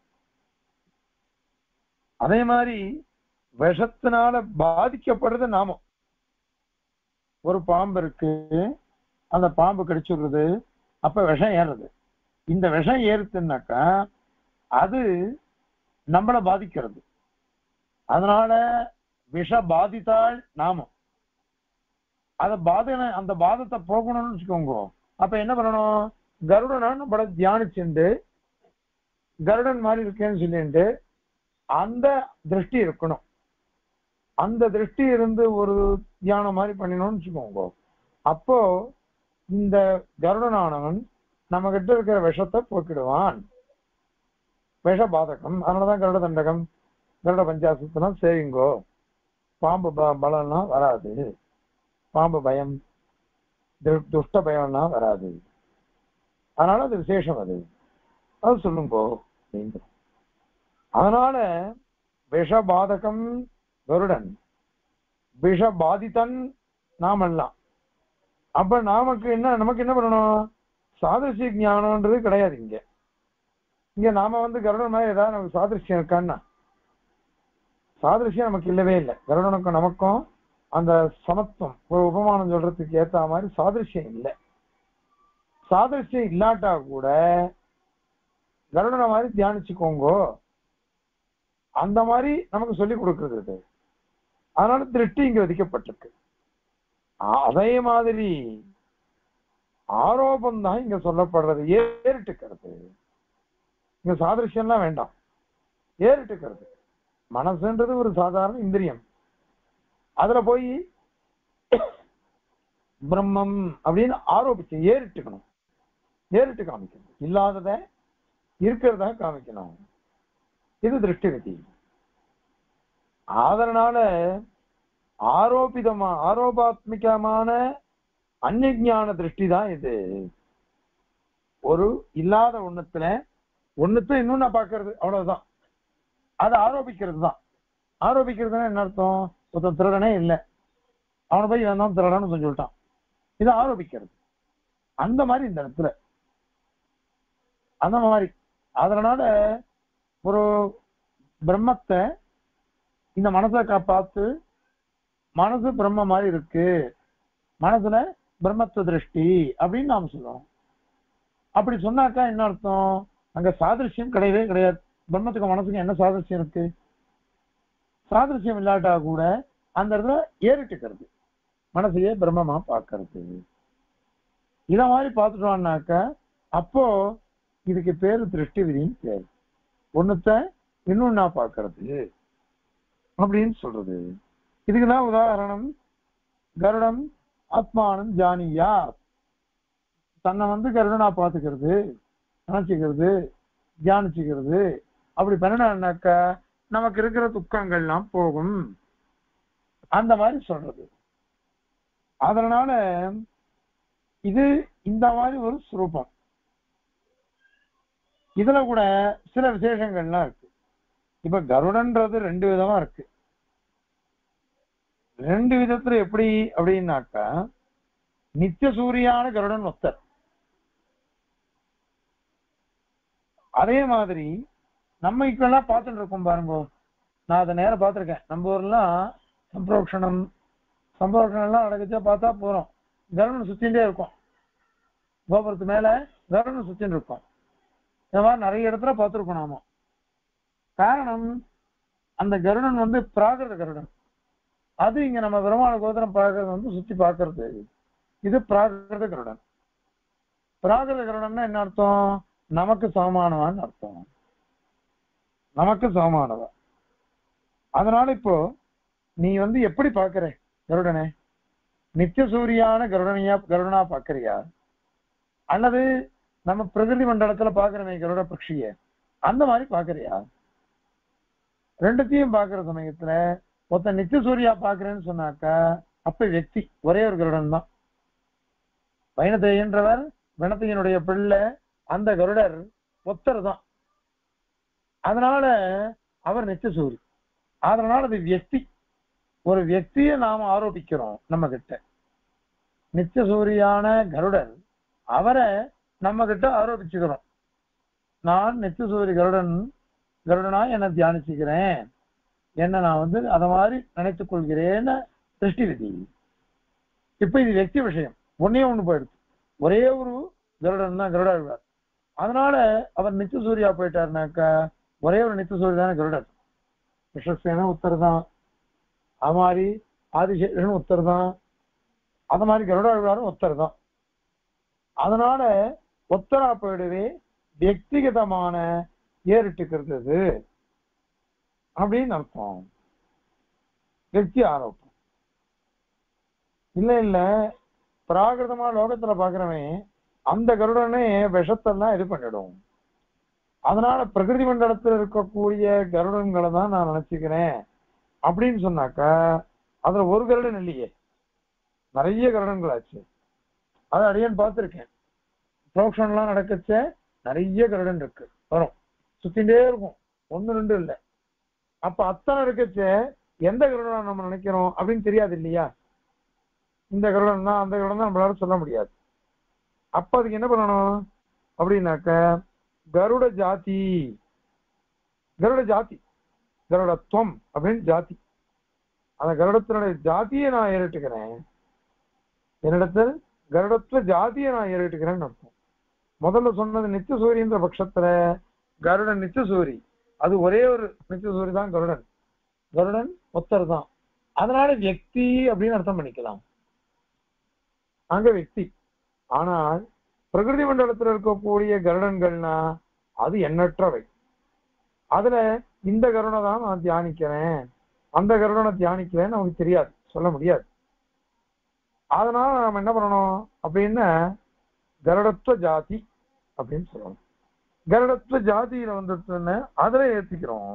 அதே மாதிரி விஷத்தினால பாதிக்கப்படுறது நாம. ஒரு பாம்பு இருக்கு, அந்த பாம்பு கடிச்சுடுறது, அப்ப விஷம் ஏறுறது. இந்த விஷம் ஏறுதுன்னாக்கா அது நம்மளை பாதிக்கிறது. அதனால விஷ பாதித்தால் நாமம் அத பாதனை அந்த பாதத்தை போகணும்னு வச்சுக்கோங்க. அப்ப என்ன பண்ணணும்? கருடனா நம்மள தியானிச்சுண்டு கருடன் மாதிரி இருக்கேன்னு சொல்லிட்டு அந்த திருஷ்டி இருக்கணும். அந்த திருஷ்டி இருந்து ஒரு தியானம் மாதிரி பண்ணினோம்னு வச்சுக்கோங்க. அப்போ இந்த கருடனானவன் நம்ம கிட்ட இருக்கிற விஷத்தை போக்கிடுவான். விஷ பாதகம். அதனாலதான் கருட தண்டகம் கருட பஞ்சாசத்தெல்லாம் செய்யுங்கோ. பாம்பு பலம்லாம் வராது, பாம்பு பயம் துஷ்ட பயம்லாம் வராது. அதனால அது விசேஷம், அது அது சொல்லுங்கோ நீங்க. அதனால விஷபாதகம் கருடன், விஷபாதித்தன் நாமெல்லாம். அப்ப நமக்கு என்ன நமக்கு என்ன பண்ணணும்? சாதிருஷ்ய ஞானம்ன்றது கிடையாது இங்க. இங்க நாம வந்து கருடன் மாதிரி ஏதாவது நமக்கு சாதிருஷ்யம் இருக்கான்னா, சாதிருஷ்யம் நமக்கு இல்லவே இல்லை. கருடனுக்கும் நமக்கும் அந்த சமத்துவம், ஒரு உபமானம் சொல்றதுக்கு ஏத்த மாதிரி சாதிருஷ்யம் இல்லை. சாதரிசியம் இல்லாட்டா கூட கருடனை மாதிரி தியானிச்சுக்கோங்கோ, அந்த மாதிரி நமக்கு சொல்லி கொடுக்கிறது. அதனால திருஷ்டி இங்க விதிக்கப்பட்டிருக்கு. அதே மாதிரி ஆரோபம் தான் இங்க சொல்லப்படுறது, ஏறிட்டுக்கிறது. இங்க சாதரிசியம்லாம் வேண்டாம், ஏறிட்டுக்கிறது. மனசுன்றது ஒரு சாதாரண இந்திரியம், அதுல போய் பிரம்மம் அப்படின்னு ஆரோபிச்சு ஏறிட்டுக்கணும், ஏறிட்டு காமிக்கணும், இல்லாதத இருக்கிறதா காமிக்கணும். இது திருஷ்டி விதி. அதனால ஆரோபிதமா ஆரோபாத்மிகமான அந்நிஞான திருஷ்டி தான் இது. ஒரு இல்லாத ஒண்ணுத்துல ஒண்ணுத்த இன்னும் நான் பாக்குறது, அவ்வளவுதான். அதை ஆரோபிக்கிறது தான். ஆரோபிக்கிறதுனா என்ன அர்த்தம்? ஒருத்தன் திருடனே இல்லை, அவனை போய் வேணாம் திருடன்னு சொல்லிட்டான், இதை ஆரோபிக்கிறது. அந்த மாதிரி இந்த இடத்துல அந்த மாதிரி. அதனால ஒரு பிரம்மத்தை இந்த மனசை பார்த்து மனசு பிரம்ம மாதிரி இருக்கு, மனசுல பிரம்மத்துவ திருஷ்டி அப்படின்னு நாம சொல்றோம். அப்படி சொன்னாக்கா என்ன அர்த்தம்? அங்க சாதிருஷ்யம் கிடையவே கிடையாது. பிரம்மத்துக்கு மனசுக்கு என்ன சாதிருஷ்யம் இருக்கு? சாதிருஷ்யம் இல்லாட்டா கூட அந்த இடத்துல ஏறிட்டுக்கிறது, மனசையே பிரம்மமா பார்க்கறது. இத மாதிரி பார்த்துட்டோம்னாக்க அப்போ இதுக்கு பேரு திருஷ்டி விதின்னு பேரு. ஒண்ணுத்த இன்னொன்னா பார்க்கறது அப்படின்னு சொல்றது. இதுக்குதான் உதாரணம் கருடம் ஆத்மானம் ஜானியா, தன்னை வந்து கருடனா பார்த்துக்கிறது, நினைச்சுக்கிறது, தியானிச்சுக்கிறது. அப்படி பண்ணனாக்கா நமக்கு இருக்கிற துக்கங்கள்லாம் போகும், அந்த மாதிரி சொல்றது. அதனால இது இந்த மாதிரி ஒரு ஸ்வரூபம். இதுல கூட சில விசேஷங்கள்லாம் இருக்கு. இப்ப கருடன்றது ரெண்டு விதமா இருக்கு. ரெண்டு விதத்துல எப்படி அப்படின்னாக்கா, நித்திய சூரியான கருடன் ஒத்தர், அதே மாதிரி நம்ம இப்பெல்லாம் பார்த்துட்டு இருக்கோம் பாருங்க. நான் அதை நேரம் பார்த்திருக்கேன். நம்ம ஊர்லாம் சம்பிரோக்ஷணம் சம்பிரோக்ஷணம் எல்லாம் நடக்குச்சா பார்த்தா போறோம், கருடன் சுத்தின்டே இருக்கும், கோபுரத்து மேல கருடன் சுத்தின்னு இருக்கும். இந்த மாதிரி நிறைய இடத்துல பார்த்துருக்கோம் நாம. காரணம், அந்த கருடன் வந்து பிராகிருத கருடன். அது இங்க நம்ம பெருமாள கோத்திரம் பார்க்கறது வந்து சுத்தி பார்க்கறது. இது பிராகிருத கருடன். பிராகிருத கருடன்னா என்ன அர்த்தம்? நமக்கு சமமானவான்னு அர்த்தம், நமக்கு சமமானவ. அதனால இப்போ நீ வந்து எப்படி பாக்குற கருடனை? நித்திய சூரியான கருடனையா கருடனா பாக்குறியா, அல்லது நம்ம பிரகிருதி மண்டலத்துல பாக்குறமே கருட பட்சிய அந்த மாதிரி பாக்குறியா? ரெண்டுத்தையும் பாக்குற சமயத்துல ஒருத்த நித்திய சூரியா பாக்குறேன்னு சொன்னாக்கா அப்ப வெக்தி ஒரே ஒரு கருடன் தான். வைணத்தையன்றவர் வினத்தையனுடைய பிள்ளை, அந்த கருடர் ஒத்தர் தான். அதனால அவர் நித்திய சூரி. அதனால அது வியக்தி, ஒரு வியக்தியை நாம ஆரோபிக்கிறோம் நம்ம கிட்ட. நித்திய சூரியான கருடன் அவரை நம்ம கிட்ட ஆரோபிச்சுக்கிறோம். நான் நித்திய சூரிய கருடன் கருடனா என்ன தியானிச்சுக்கிறேன், என்ன நான் வந்து அத மாதிரி நினைத்துக் கொள்கிறேன்னு திருஷ்டி விதி. இப்ப இது வியக்தி விஷயம், ஒன்னே ஒண்ணு போயிடுச்சு. ஒரே ஒரு கருடன் தான் கருடாழ்வார். அதனால அவர் நித்திய சூரியா போயிட்டாருனாக்கா ஒரே ஒரு நித்திய சூரிய தானே கருடர். விஸ்வசேன உத்தர் தான், அது மாதிரி ஆதிசேஷன் உத்தர் தான், அது மாதிரி கருடாழ்வாரும் உத்தர் தான். அதனால ஒத்தரா போயிடவே வியக்திகதமான ஏறிட்டுக்கிறது அப்படின்னு அர்த்தம். வெற்றி ஆரோப்பம் இல்ல இல்ல. பிராகிருதமா லோகத்துல பாக்குறவன் அந்த கருடனே விஷத்தெல்லாம் இது பண்ணிடும். அதனால பிரகிருதி மண்டலத்தில் இருக்கக்கூடிய கருடன்களை தான் நான் நினைச்சுக்கிறேன் அப்படின்னு சொன்னாக்கா அதுல ஒரு கருடன் இல்லையே, நிறைய கருடன்கள் ஆச்சு. அதை அடியேன்னு பார்த்திருக்கேன். புரோக்ஷன் எல்லாம் நடக்கச்ச நிறைய கருடன் இருக்கு, வரும், சுத்திண்டே இருக்கும், ஒன்னு ரெண்டு இல்லை. அப்ப அத்தனை இருக்கச்ச எந்த கருடனா நம்ம நினைக்கிறோம் அப்படின்னு தெரியாது இல்லையா? இந்த கருடன் தான் அந்த கருடன் தான் நம்மளால சொல்ல முடியாது. அப்ப அதுக்கு என்ன பண்ணணும் அப்படின்னாக்க கருட ஜாதி, கருட ஜாதி, கருடத்துவம் அப்படின்னு ஜாதி, அந்த கருடத்தினுடைய ஜாதியை நான் ஏறிட்டுக்கிறேன், என்னிடத்தில் கருடத்துவ ஜாதியை நான் ஏறிட்டுக்கிறேன்னு அர்த்தம். முதல்ல சொன்னது நித்திய சூரியன்ற பட்சத்துல கருடன் நித்திய சூரி, அது ஒரே ஒரு நித்திய சூரி தான் கருடன். கருடன் ஒத்தர் தான், அதனால வியக்தி அப்படின்னு அர்த்தம் பண்ணிக்கலாம் அங்க வியக்தி. ஆனால் பிரகிருதி மண்டலத்தில் இருக்கக்கூடிய கருடன்கள்னா அது எண்ணற்றவை. அதுல இந்த கருணை தான் நான் தியானிக்கிறேன், அந்த கருடனை தியானிக்கிறேன்னு நமக்கு தெரியாது, சொல்ல முடியாது. அதனால நம்ம என்ன பண்ணணும் அப்படின்னா கருடத்துவ ஜாதி அப்படின்னு சொல்லணும். கருடத்துவ ஜாதியில வந்துட்டுன்னு அதுல ஏத்திக்கிறோம்.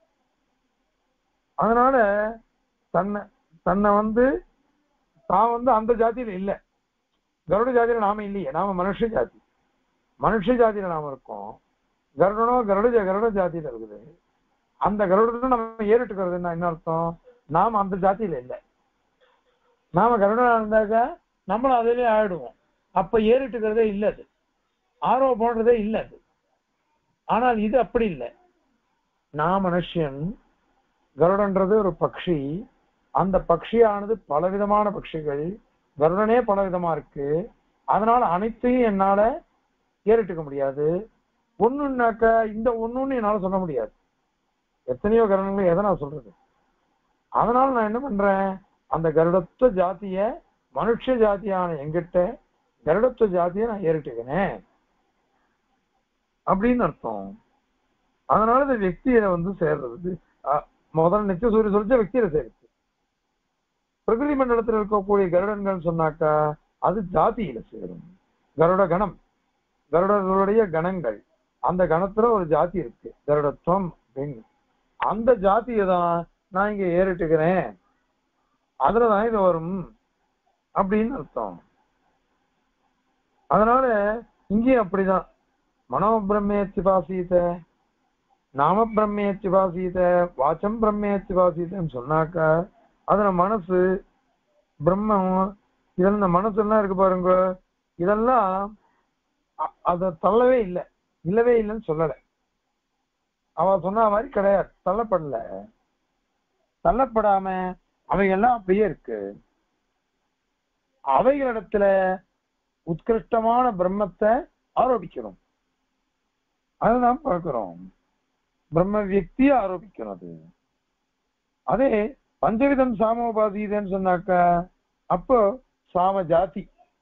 அதனால தன்னை தன்னை வந்து தான் வந்து அந்த ஜாதியில இல்லை, கருட ஜாதியில நாம இல்லையே, நாம மனுஷ ஜாதி, மனுஷ ஜாதியில நாம இருக்கோம். கருடனோ கருட கருட ஜாதியில இருக்குது. அந்த கருடத்தை நம்ம ஏறிட்டுக்கிறதுன்னா என்ன அர்த்தம், நாம அந்த ஜாதியில இல்லை. நாம கருடனா இருந்தாக்க நம்மளும் அதிலே ஆயிடுவோம். அப்ப ஏறிட்டுக்கிறதே இல்லை, அது ஆர்வம் போடுறதே இல்லை அது. ஆனால் இது அப்படி இல்லை. நான் மனுஷன், கருடன்றது ஒரு பக்ஷி, அந்த பக்ஷியானது பலவிதமான பட்சிகள், கருடனே பலவிதமா இருக்கு. அதனால அனைத்தையும் என்னால ஏறிட்டுக்க முடியாது. ஒண்ணுன்னாக்க இந்த ஒண்ணுன்னு என்னால சொல்ல முடியாது, எத்தனையோ கருடங்களை எதை நான் சொல்றது. அதனால நான் என்ன பண்றேன், அந்த கருடத்துவ ஜாத்திய மனுஷ ஜாத்தியான எங்கிட்ட கருடத்துவ ஜாத்திய நான் ஏறிட்டுக்கிறேன் அப்படின்னு அர்த்தம். அதனால இந்த வெக்தியில வந்து சேர்றது முதல்ல நித்திய சூரிய சொல்லிச்ச வெக்தியில சேர்த்து. பிரகிருதி மண்டலத்தில் இருக்கக்கூடிய கருடன்கள் சொன்னாக்கா அது ஜாதியில சேரும். கருட கணம், கருடர்களுடைய கணங்கள், அந்த கணத்துல ஒரு ஜாதி இருக்கு கருடத்துவம் அப்படின்னு. அந்த ஜாதியை தான் நான் இங்க ஏறிட்டுக்கிறேன், அதுலதான் இது வரும் அப்படின்னு அர்த்தம். அதனால இங்கேயும் அப்படிதான் மனோ பிரம்மேத்திபாசீத, நாம பிரம்மேத்திபாசீத, வாச்சம் பிரம்மேத்திபாசீதன்னு சொன்னாக்கா அதுல மனசு பிரம்மம் இதெல்லாம் இந்த மனசு எல்லாம் இருக்கு பாருங்க, இதெல்லாம் அத தள்ளவே இல்லை, இல்லவே இல்லைன்னு சொல்லலை. அவ சொன்ன மாதிரி கிடையாது, தள்ளப்படல. தள்ளப்படாம அவைகள்லாம் அப்படியே இருக்கு. அவைகளிடத்துல உத்கிருஷ்டமான பிரம்மத்தை ஆரோபிக்கிறோம், அதுதான் பார்க்கிறோம். பிரம்ம வியக்திய ஆரோபிக்கிறது. அதே பஞ்சவிதம் சாமோபாதீதன்னு சொன்னாக்கா அப்போ சாம ஜாதி,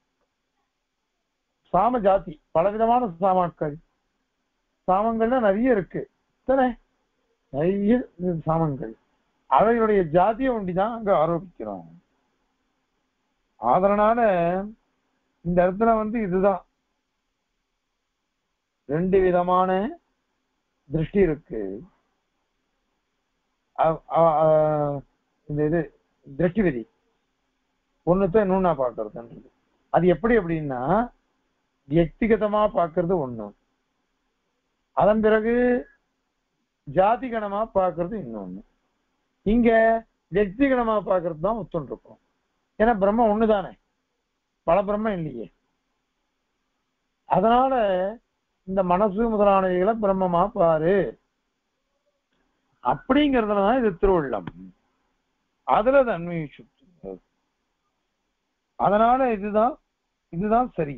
சாம ஜாதி பலவிதமான சாமாக்கள், சாமங்கள்னா நிறைய இருக்கு தானே, நிறைய சாமங்கள், அவைகளுடைய ஜாதியை ஒண்டிதான் அங்க ஆரோபிக்கிறோம். அதனால இந்த இடத்துல வந்து இதுதான் ரெண்டு விதமான திருஷ்டி இருக்கு. இந்த இது திருஷ்டி விதி ஒண்ணுத்த இன்னொன்னா பாக்குறதுன்றது. அது எப்படி அப்படின்னா வியக்திகதமா பாக்குறது ஒண்ணு, அதன் பிறகு ஜாதி கணமா பாக்குறது இன்னொன்னு. இங்க வியக்திகணமா பாக்குறது தான் ஒத்துன்னு இருக்கும். ஏன்னா பிரம்மம் ஒண்ணுதானே, பல பிரம்மம் இல்லையே. அதனால இந்த மனசு முதலானவைகளை பிரம்மமா பாரு அப்படிங்கிறதுலதான் இது திருவுள்ளம், அதுல தன்மை சுற்று. அதனால இதுதான் இதுதான் சரி.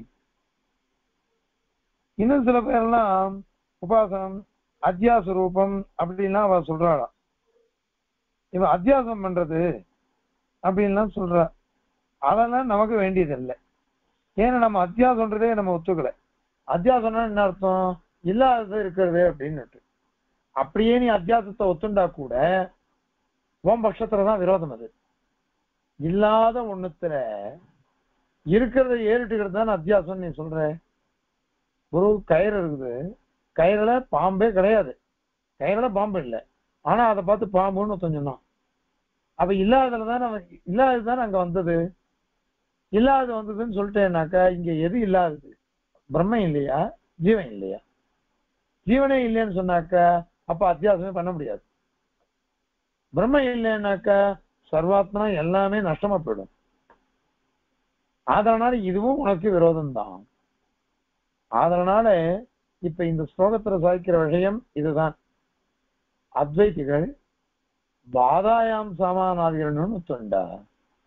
இன்னும் சில பேர்லாம் உபாசனம் அத்தியாச ரூபம் அப்படின்லாம் அவ சொல்றாளா, இவன் அத்தியாசம் பண்றது அப்படின்லாம் சொல்றா. அதெல்லாம் நமக்கு வேண்டியது இல்லை. ஏன்னா நம்ம அத்தியாசம்ன்றதே நம்ம ஒத்துக்கல. அத்தியாசம்னா என்ன அர்த்தம், இல்லாதது இருக்கிறது அப்படின்னு. அப்படியே நீ அத்தியாசத்தை ஒத்துண்டா கூட உன் பட்சத்துலதான் விரோதம். அது இல்லாத ஒண்ணுத்துல இருக்கிறத ஏறிட்டுக்கிறது தான் அத்தியாசம் நீ சொல்ற. ஒரு கயிறு இருக்குது, கயிறுல பாம்பே கிடையாது, கயிறுல பாம்பு இல்லை, ஆனா அதை பார்த்து பாம்புன்னு சொன்னான். அப்ப இல்லாததுலதான் இல்லாததுதான் அங்க வந்தது, இல்லாதது வந்ததுன்னு சொல்லிட்டேன்னாக்கா இங்க எது இல்லாதது, பிரம்மம் இல்லையா, ஜீவன் இல்லையா? ஜீவனே இல்லைன்னு சொன்னாக்கா அப்ப அத்தியாசமே பண்ண முடியாது. பிரம்மம் இல்லைன்னாக்கா சர்வாத்மனா எல்லாமே நஷ்டமா போயிடும். அதனால இதுவும் உனக்கு விரோதம் தான். அதனால இப்ப இந்த ஸ்லோகத்துல சாதிக்கிற விஷயம் இதுதான். அத்வைதிகள் பாதாயாம் சாமானாதிகள்னு தொண்டா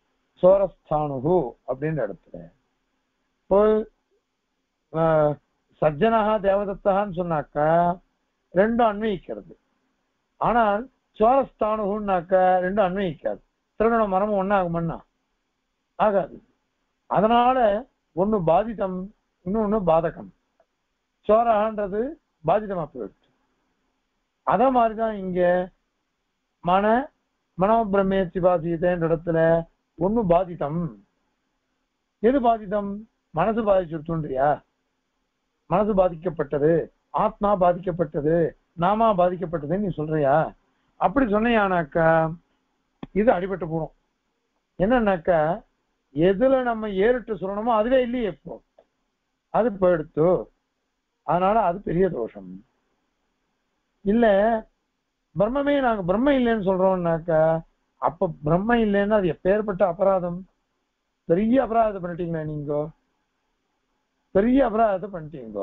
சோரஸ்தானு அப்படின்ற இடத்துல இப்போ சஜ்ஜனஹா தேவதத்தகான்னு சொன்னாக்கா ரெண்டும் அன்வயிக்கிறது. ஆனால் சோரஸ்தானுன்னாக்கா ரெண்டும் அன்வயிக்காது. திருநண மரமும் ஒன்னாகுமன்னா ஆகாது. அதனால ஒண்ணு பாதிதம், இன்னொன்னு பாதகம். சோரஹான்றது பாதிதமா போயிடுச்சு. அத மாதிரிதான் இங்க மன மனோ பிரம்மேத்தி பாதிதன்ற இடத்துல ஒண்ணு பாதிதம். எது பாதிதம்? மனசு பாதிச்சுடுத்துன்றியா? மனசு பாதிக்கப்பட்டது, ஆத்மா பாதிக்கப்பட்டது, நாமா பாதிக்கப்பட்டதுன்னு நீ சொல்றியா? அப்படி சொன்னியானாக்கா இது அடிபட்டு போடும். என்னன்னாக்கா எதுல நம்ம ஏறிட்டு சொல்லணுமோ அதுவே இல்லையே, இப்போ அது போயிடுத்து. அதனால அது பெரிய தோஷம். இல்ல பிரம்மமே நாங்க பிரம்ம இல்லைன்னு சொல்றோம்னாக்கா அப்ப பிரம்ம இல்லைன்னா அது எப்பேற்பட்ட அபராதம்? பெரிய அபராதத்தை பண்ணிட்டீங்களா நீங்க? பெரிய அபராதத்தை பண்ணிட்டீங்க.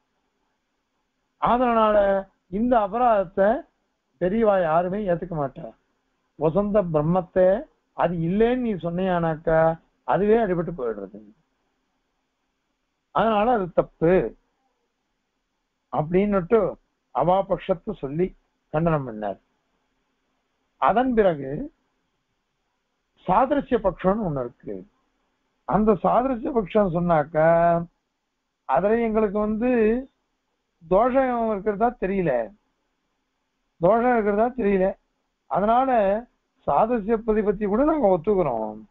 அதனால இந்த அபராதத்தை பெரியவா யாருமே ஏத்துக்க மாட்டா. வசந்த பிரம்மத்தை அது இல்லைன்னு நீ சொன்னியானாக்கா அதுவே அடிபட்டு போயிடுறது. அதனால அது தப்பு அப்படின்னுட்டு அவா பட்சத்தை சொல்லி கண்டனம் பண்ணார். அதன் பிறகு சாதிருஷ்ய பட்சம்னு ஒண்ணு இருக்கு. அந்த சாதிருஷ்ய பட்சம் சொன்னாக்கா அதுல எங்களுக்கு வந்து தோஷம் இருக்கிறதா தெரியல, தோஷம் இருக்கிறதா தெரியல. அதனால சாதிருஷ்ய பிரதிபத்தி கூட நாங்க ஒத்துக்கிறோம்,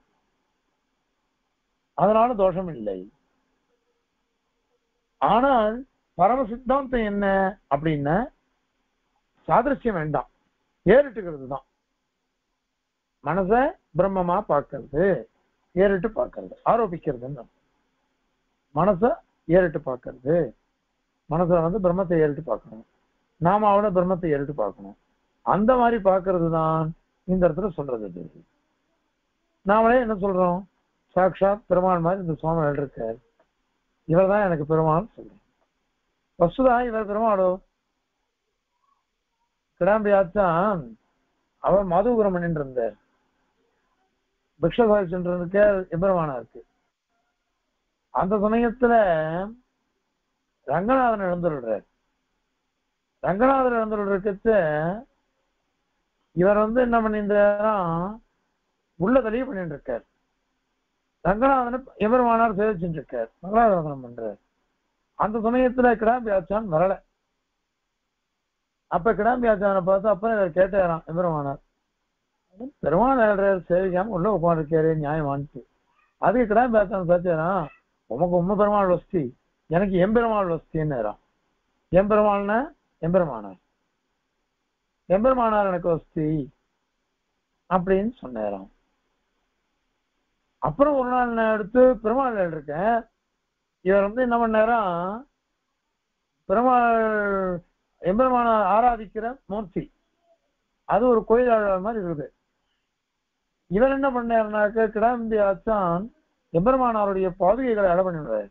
அதனால தோஷம் இல்லை. ஆனால் பரம சித்தாந்தம் என்ன அப்படின்னா சாதிருஷ்யம் வேண்டாம், ஏறிட்டுக்கிறது தான். மனச பிரம்மமா பார்க்கறது, ஏறிட்டு பார்க்கறது, ஆரோபிக்கிறதுன்னு மனச ஏறிட்டு பார்க்கறது. மனச வந்து பிரம்மத்தை ஏறிட்டு பார்க்கணும், நாம அவனை பிரம்மத்தை ஏறிட்டு பார்க்கணும். அந்த மாதிரி பார்க்கறது தான் இந்த இடத்துல சொல்றது. நாமளே என்ன சொல்றோம்? சாட்சாத் பெருமாள் மாதிரி இந்த சுவாமிகள் இருக்கார், இவர் தான் எனக்கு பெருமாள் சொல்றேன். வசுதா இவர் பெருமாளோ கிடாம்பியாத்தான் அவர் மதுபுரம் பண்ணிட்டு இருந்தார். பிக்ஷசாய் சென்றிருக்க எம்பெருமானா இருக்கு. அந்த சமயத்துல ரங்கநாதன் இழந்துடுறார். ரங்கநாதன் இழந்துடுறதுக்கு இவர் வந்து என்ன பண்ணிருந்தாரா உள்ள தெளிவு பண்ணிட்டு இருக்கார். ரங்கநாதன் எம்பெருமானார் சேவிச்சுட்டு இருக்கார், மங்களாதாசனம் பண்றார். அந்த சமயத்துல கிடாம்பி ஆச்சான் வரல. அப்ப கிடாம்பி ஆச்சானை பார்த்து அப்ப இவர் கேட்டாராம் எம்பெருமானார், பெருமாள் ஏழ்றாரு சேவிக்காம உள்ள உட்காந்துருக்காரு நியாயமானு. அதுக்கு கிடாம்பி ஆச்சான் சாச்சாரா, உமக்கு உண்மை பெருமாள் வஸ்தி, எனக்கு எம்பெருமாள் வஸ்தின்னு. எம்பெருமாள்னா எம்பெருமானார், எம்பெருமானார் எனக்கு வஸ்தி அப்படின்னு சொன்னாராம். அப்புறம் ஒரு நாள் நான் எடுத்து பெருமாள் இருக்கேன். இவர் வந்து என்ன பண்ணாரா, பெருமாள் எம்பெருமான ஆராதிக்கிற மூர்த்தி அது ஒரு கோயிலாளர் மாதிரி இருக்குது. இவர் என்ன பண்ணாருனாக்க கிடாம்பி ஆச்சான் எம்பெருமானாருடைய பாதுகைகளை அடை பண்ணிடுறாரு.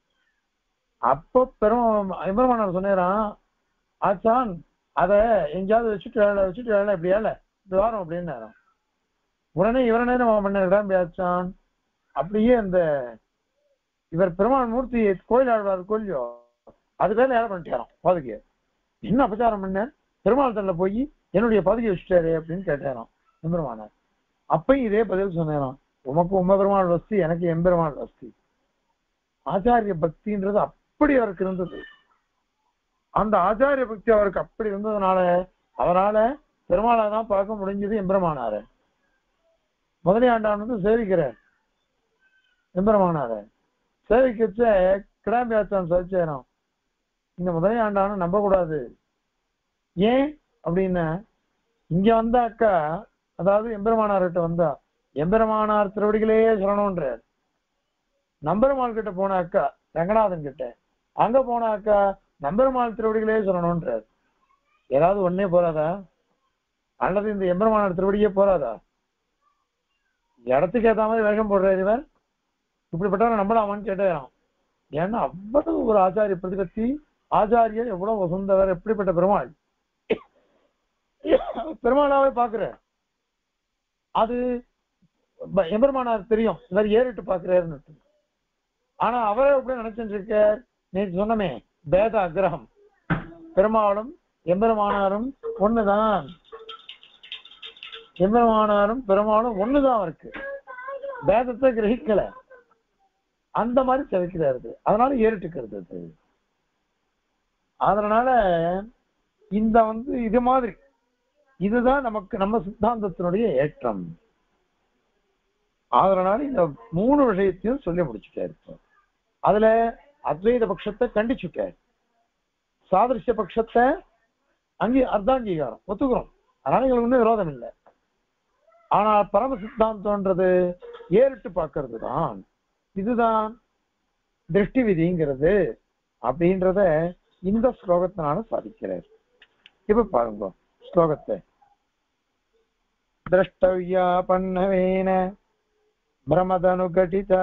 அப்போ பெரும் எம்பெருமானார் சொன்னாராம், ஆச்சான் அதை எங்கேயாவது வச்சுட்டு வேலை வச்சுட்டு வேலை இப்படி ஏழை இப்படி வாரம் அப்படின்னு நேரம். உடனே இவர நேரம் பண்ண கிடாம்பி ஆச்சான் அப்படியே அந்த இவர் பெருமாள் மூர்த்தி கோயில் ஆழ்வார் கோயிலையோ அது பேர்ல ஏழை பண்ணிட்டாராம் பாதுகையை. என்ன அபச்சாரம் பண்ண, பெருமாள் தள்ள போய் என்னுடைய பதவியை வச்சுட்டாரு அப்படின்னு கேட்டாராம் எம்பெருமானார். அப்பயும் இதே பதில் சொன்னாராம், உமக்கு உம பெருமாள் வஸ்தி, எனக்கு எம்பெருமாள் வஸ்தி. ஆச்சாரிய பக்தின்றது அப்படி அவருக்கு இருந்தது. அந்த ஆச்சாரிய பக்தி அவருக்கு அப்படி இருந்ததுனால அவரால பெருமாளை தான் பார்க்க முடிஞ்சது எம்பெருமானார. முதலியாண்டான் வந்து சேவிக்கிறார் எம்பெருமானார. சேவிக்கச்ச கிடாம்பி ஆச்சான் சேவிச்சாராம், இந்த முதலியாண்டான நம்ப கூடாது. ஏன் அப்படின்னா இங்க வந்தாக்கா, அதாவது எம்பெருமானார்கிட்ட வந்தா எம்பெருமானார் திருவடிகளே சொல்லணும்ன்றார். நம்பெருமாள் கிட்ட போனாக்கா ரங்கநாதன் கிட்ட, அங்க போனாக்கா நம்பெருமாள் திருவடிகளே சொல்லணும்ன்றார். ஏதாவது ஒன்னே போறாதா? அல்லது இந்த எம்பெருமானார் திருவடியே போறாதா? இடத்துக்கு ஏற்ற மாதிரி வேகம் போடுறாரு இவர். இப்படிப்பட்டவரை நம்பலாமான்னு கேட்டாராம். ஏன்னா அவ்வளவு ஒரு ஆச்சாரிய பிரதிபத்தி, ஆச்சாரியர் எவ்வளவு வசந்தவர், எப்படிப்பட்ட பெருமாள் பெருமாளாவே பாக்குற. அது எம்பெருமானார் தெரியும் இவர் ஏறிட்டு பாக்குறாருன்னு. ஆனா அவரே எப்படி நினைச்சுட்டு இருக்கார், நேற்று சொன்னமே பேத அக்கிரகம். பெருமாளும் எம்பெருமானாரும் ஒண்ணுதான், எம்பெருமானாரும் பெருமாளும் ஒண்ணுதான் இருக்கு, பேதத்தை கிரகிக்கல, அந்த மாதிரி செவிக்கிறாரு, அதனால ஏறிட்டுக்கிறது அது. அதனால இந்த வந்து இது மாதிரி இதுதான் நமக்கு நம்ம சித்தாந்தத்தினுடைய ஏற்றம். அதனால இந்த மூணு விஷயத்தையும் சொல்லி முடிச்சுட்டாரு. அதுல அத்வைத பட்சத்தை கண்டிச்சுட்டாரு, சாதிருஷ்ய பட்சத்தை அங்கே அர்த்தாங்கீகாரம் ஒத்துக்கிறோம், அதனால எங்களுக்கு ஒன்றும் விரோதம் இல்லை. ஆனால் பரம சித்தாந்தம்ன்றது ஏறிட்டு பார்க்கறது தான், இதுதான் திருஷ்டி விதிங்கிறது அப்படின்றத இந்த ஸ்லோகத்தினால சாதிக்கிறார். இப்ப பாருங்க ஸ்லோகத்தை. திரஷ்டவ்யா பன்னவேன பிரமதனுகடிதா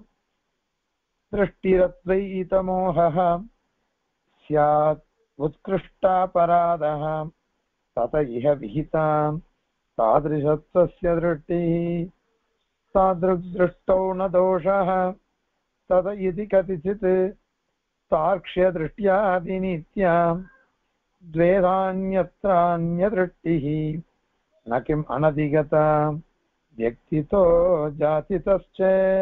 திருஷ்டிரத்வைதமோஹः ஸ்யாத் உத்கிருஷ்டாபராதः தத இஹ விஹிதாம் தாத்ருஷத்வஸ்ய திருஷ்டிः தாத்ருக்திருஷ்டோ ந தோஷः தத இதி கதிசித் சாக்ஷ்ய திருஷ்டியாதிநித்யாம் द्वेधान्यत्रान्यदृष्टिः न किम् अनधिगता व्यक्तितो जातितश्च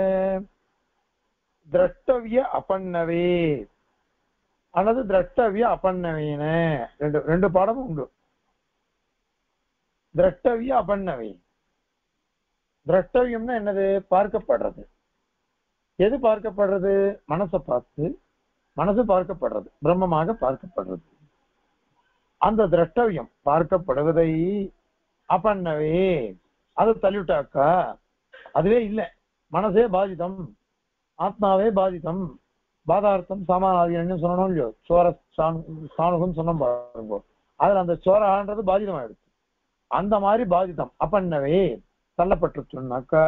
द्रष्टव्य अपन्नवे அல்லது திரஷ்டவிய அப்பன்னவேன ரெண்டு ரெண்டு பாடமும் உண்டு. திரஷ்டவிய அப்பன்னவே, திரஷ்டவியம்னா என்னது? பார்க்கப்படுறது. எது பார்க்கப்படுறது? மனசை பார்த்து, மனசு பார்க்கப்படுறது, பிரம்மமாக பார்க்கப்படுறது. அந்த திரஷ்டவியம் பார்க்கப்படுவதை அப்பன்னவே அது தள்ளிவிட்டாக்கா அதுவே இல்லை, மனசே பாதிதம், ஆத்மாவே பாதிதம், பாதார்த்தம் சாமானாதிகன்னு சொன்னோம் இல்லையோ, சோர சாணுகம் சொன்னோம் பாருங்க, அதுல அந்த சோரான்றது பாதிதம் ஆயிடுச்சு. அந்த மாதிரி பாதிதம் அப்பன்னவே தள்ளப்பட்டுச்சுன்னாக்கா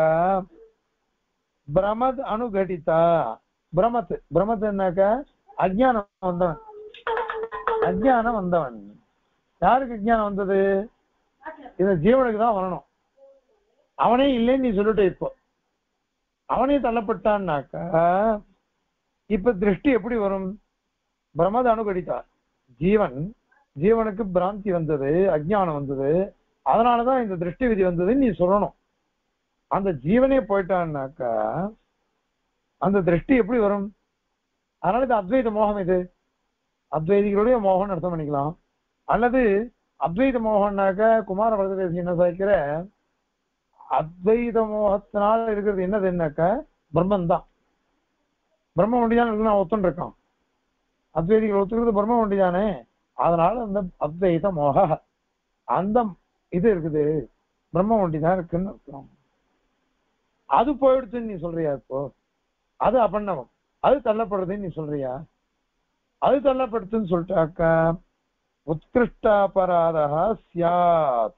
பிரமத் அனுகடிதா, பிரமத் பிரமத் என்னாக்கா அஜ்ஞானம் வந்தவன், அஜ்ஞானம் வந்தவன். யாருக்கு அஜ்ஞானம் வந்தது? இந்த ஜீவனுக்கு தான் வரணும். அவனே இல்லைன்னு நீ சொல்லிட்டு இப்போ அவனே தள்ளப்பட்டான்னாக்கா இப்ப திருஷ்டி எப்படி வரும்? பிரமத அனுகடித்தார், ஜீவன் ஜீவனுக்கு பிராந்தி வந்தது, அஜ்ஞானம் வந்தது, அதனாலதான் இந்த திருஷ்டி விதி வந்ததுன்னு நீ சொல்லணும். அந்த ஜீவனே போயிட்டான்னாக்கா அந்த திருஷ்டி எப்படி வரும்? அதனால இது அத்வைத மோகம், இது அத்வைதிகளுடைய மோகம்னு அர்த்தம் பண்ணிக்கலாம். அல்லது அத்வைத மோகம்னாக்க குமார வரதேசி என்ன சாய்க்கிற அத்வைத மோகத்தினால இருக்கிறது என்னதுன்னாக்க பிரம்மன் தான், பிரம்ம ஒண்டிதான் இருக்கு, நான் ஒத்துன்னு இருக்கான். அத்வைதிகள் ஒத்துக்கிறது பிரம்ம ஒண்டிதானே, அதனால அந்த அத்வைத மோக அந்த இது இருக்குது, பிரம்ம ஒண்டிதான் இருக்குன்னு அர்த்தம். அது போயிடுச்சுன்னு நீ சொல்றியா? இப்போ அது அப்பண்ணவம், அது தள்ளப்படுறதுன்னு நீ சொல்றியா? அது தள்ளப்படுத்துன்னு சொல்லிட்டாக்கா உத்கிருஷ்டாபராதா ஸ்யாத்,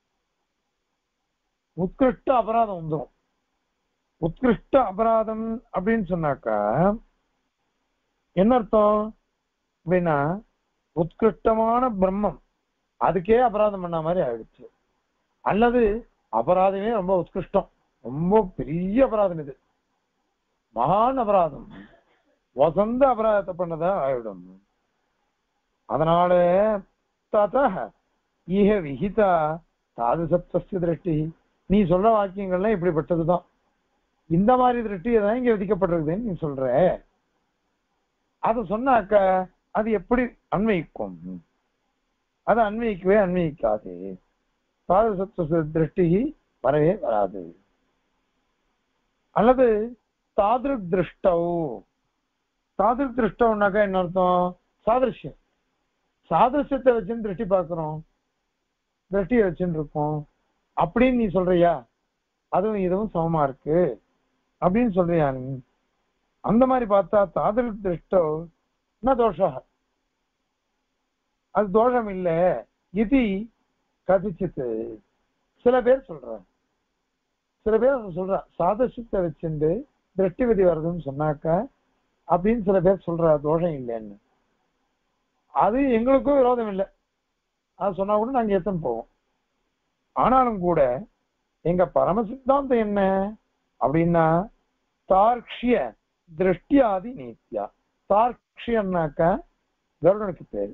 உத்கிருஷ்ட அபராதம் வந்துடும். உத்கிருஷ்ட அபராதம் அப்படின்னு சொன்னாக்கா என்ன அர்த்தம் அப்படின்னா உத்கிருஷ்டமான பிரம்மம் அதுக்கே அபராதம் பண்ண மாதிரி ஆயிடுச்சு. அல்லது அபராதமே ரொம்ப உத்கிருஷ்டம், ரொம்ப பெரிய அபராதம், இது மகான் அபராதம், வசந்த அபராதத்தை பண்ணதா ஆயிடும். அதனால தத ஈஹ விஹிதா தாதுசப்தஸ்ய திருஷ்டி, நீ சொல்ற வாக்கியங்கள்லாம் இப்படிப்பட்டதுதான், இந்த மாதிரி திருஷ்டியை தான் இங்க விதிக்கப்பட்டிருக்குதுன்னு நீ சொல்ற. அதை சொன்னாக்க அது எப்படி அன்வயிக்கும்? அது அன்வயிக்கவே அன்வயிக்காது, தாதுசப்த திருஷ்டி வரவே வராது. அல்லது தாதிருக் திருஷ்டவ், தாதிருக் திருஷ்டவுனாக்கா என்ன அர்த்தம்? சாதிருஷ்யம், சாதிருஷ்யத்தை வச்சுன்னு திருஷ்டி பார்க்கிறோம், திருஷ்டியை வச்சுன்னு இருக்கோம் அப்படின்னு நீ சொல்றியா? அதுவும் இதுவும் சமமா இருக்கு அப்படின்னு சொல்றியா நீ? அந்த மாதிரி பார்த்தா தாதிருக் திருஷ்டோ என்ன தோஷம், அது தோஷம் இல்லை. இது கதிச்சித்து சில பேர் சொல்ற, சில பேர் சொல்ற சாதிருஷ்யத்தை வச்சுட்டு திருஷ்டி விதி வருதுன்னு சொன்னாக்க அப்படின்னு சில பேர் சொல்ற தோஷம் இல்லைன்னு. அது எங்களுக்கும் விரோதம் இல்லை, அது சொன்னா கூட நாங்க எத்தனை போவோம். ஆனாலும் கூட எங்க பரம சித்தாந்தம் என்ன அப்படின்னா தார்க்ஷிய திருஷ்டியாதி நீத்தியா. தார்க்ஷியம்னாக்க கருடனுக்கு பேரு.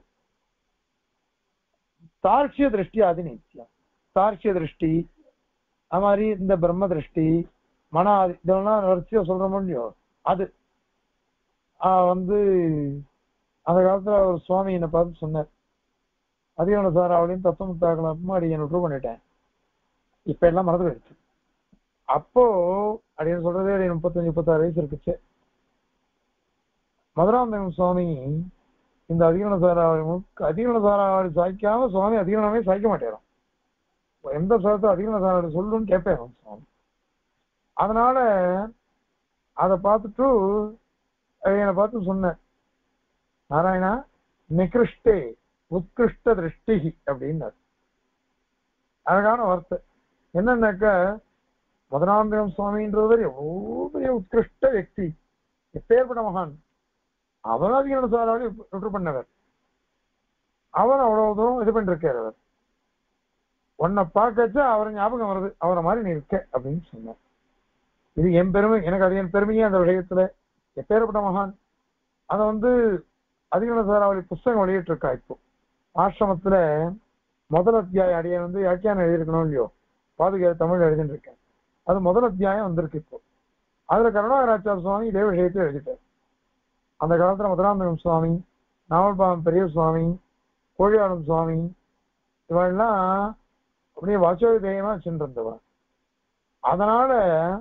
தார்ட்சிய திருஷ்டி ஆதி நித்தியம். தார்ட்சிய திருஷ்டி அது மாதிரி இந்த பிரம்ம திருஷ்டி மன ஆதி இதெல்லாம் வரிசையா சொல்ற முடியும். அது ஆஹ் வந்து அந்த காலத்துல ஒரு சுவாமி என்னை பார்த்து சொன்னார், அதிகம் சார் அவளையும் தத்துவமுத்தாக்கலாம் அடி என்ன ட்ரூ பண்ணிட்டேன், இப்ப எல்லாம் மறந்து போயிடுச்சு. அப்போ அப்படின்னு சொல்றதே முப்பத்தஞ்சு முப்பத்தாறு வயசு இருக்குச்சு. மதுராந்தகம் சுவாமி இந்த அதிகரண சாராவளி அதிகரண சாராவளி சாய்க்காம சுவாமி அதிகரணமே சாய்க்க மாட்டேறோம். எந்த சாரத்தை அதிகரண சாராவளி சொல்லுன்னு கேட்பேன் சுவாமி. அதனால அதை பார்த்துட்டு என்னை பார்த்து சொன்னேன், நாராயணா நிகிருஷ்டே உத்கிருஷ்ட திருஷ்டி அப்படின்னாரு. அழகான வார்த்தை. என்னன்னாக்கா மதுராந்தகம் சுவாமின்றவர் எவ்வளவு பெரிய உத்கிருஷ்ட వ్యక్తి, எப்பேற்பட்ட மகான். அவர் அதிகரண சாராவளி விட்டு பண்ணவர். அவர் அவ்வளவு தூரம் இது பண்ணிருக்காரு. அவர் உன்னை பார்க்கச்சா அவரை ஞாபகம் வருது, அவரை மாதிரி நீ இருக்க அப்படின்னு சொன்னார். இது என் பெருமை, எனக்கு அது என் பெருமையே அந்த விஷயத்துல. எப்பேற்பட்ட மகான். அதை வந்து அதிகரண சாராவளி புஸ்தகம் வெளியிட்டு இருக்கா. இப்போ ஆசிரமத்துல முதல் அத்தியாயம் அடியை வந்து வியாக்கியானம் எழுதியிருக்கணும் இல்லையோ, பாதுகா தமிழ் எழுதிட்டு இருக்கேன். அது முதல் அத்தியாயம் வந்திருக்கு இப்போ. அதுல கருணாகராச்சார சுவாமி இதே விஷயத்தை எழுதிட்டார். அந்த காலத்துல மதுராந்தகம் சுவாமி, நாவல்பாகம் பெரிய சுவாமி, கோழியாளம் சுவாமி இவெல்லாம் அப்படியே வாச்சோதேயமா சென்றிருந்தவா. அதனால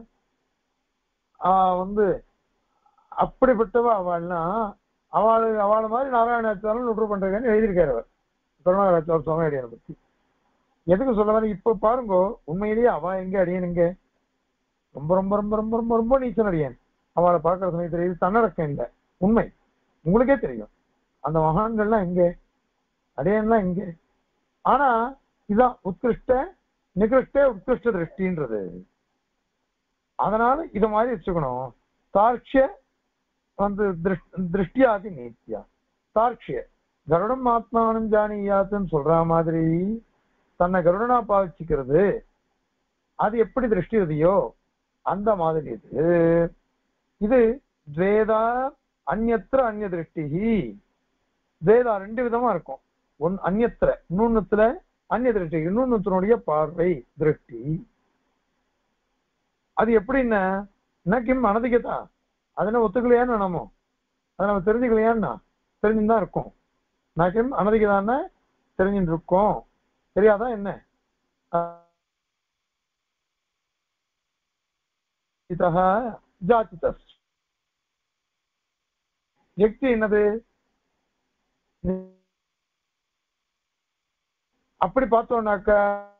ஆஹ் வந்து அப்படிப்பட்டவா அவள்னா அவளு அவளை மாதிரி நாராயணாச்சாரம் நுட்ரு பண்றேன்னு எழுதியிருக்காரு அவர் கருணாகராச்சார சுவாமி அடியனை பத்தி. எதுக்கு சொல்ல வர, இப்ப பாருங்க உண்மையிலேயே அவ எங்க அடியன் எங்க ரொம்ப ரொம்ப ரொம்ப ரொம்ப ரொம்ப ரொம்ப நீச்சல் அடியன். அவளை பார்க்கற சமயம் தெரியுது, தன்னடக்கம் இல்லை. உண்மை உங்களுக்கே தெரியும். அந்த மகான்கள்லாம் எங்க, அடையன்லாம் எங்க. ஆனா இதான் உத்கிருஷ்ட நிகிருஷ்ட உத்கிருஷ்ட திருஷ்டின்றது. அதனால இத மாதிரி வச்சுக்கணும். தார்ட்சிய வந்து திருஷ்டியாதி நீத்தியா. தார்ட்சிய கருடம் ஆத்மானம் ஜானியாத்துன்னு சொல்ற மாதிரி தன்னை கருடனா பாவிச்சுக்கிறது, அது எப்படி திருஷ்டி விதியோ அந்த மாதிரி இது. இது துவேதா அந்யத்திர அந்நிய திருஷ்டி. துவேதா ரெண்டு விதமா இருக்கும். ஒன் அந்நியத்திர இன்னொன்னுத்துல அந்நிய திருஷ்டி, இன்னொன்னுத்தினுடைய பார்வை திருஷ்டி. அது எப்படின்னா கிம் அனதிகதா, அதனை ஒத்துக்கலையான்னு வேணாமோ, அதை நம்ம தெரிஞ்சுக்கலையான்னா தெரிஞ்சுதான் இருக்கும். நகிம் அனதிகதான்னு தெரிஞ்சுட்டு இருக்கோம், தெரியாதான் என்ன. ஜாதித யுக்தி என்னது, அப்படி பார்த்தோம்னாக்க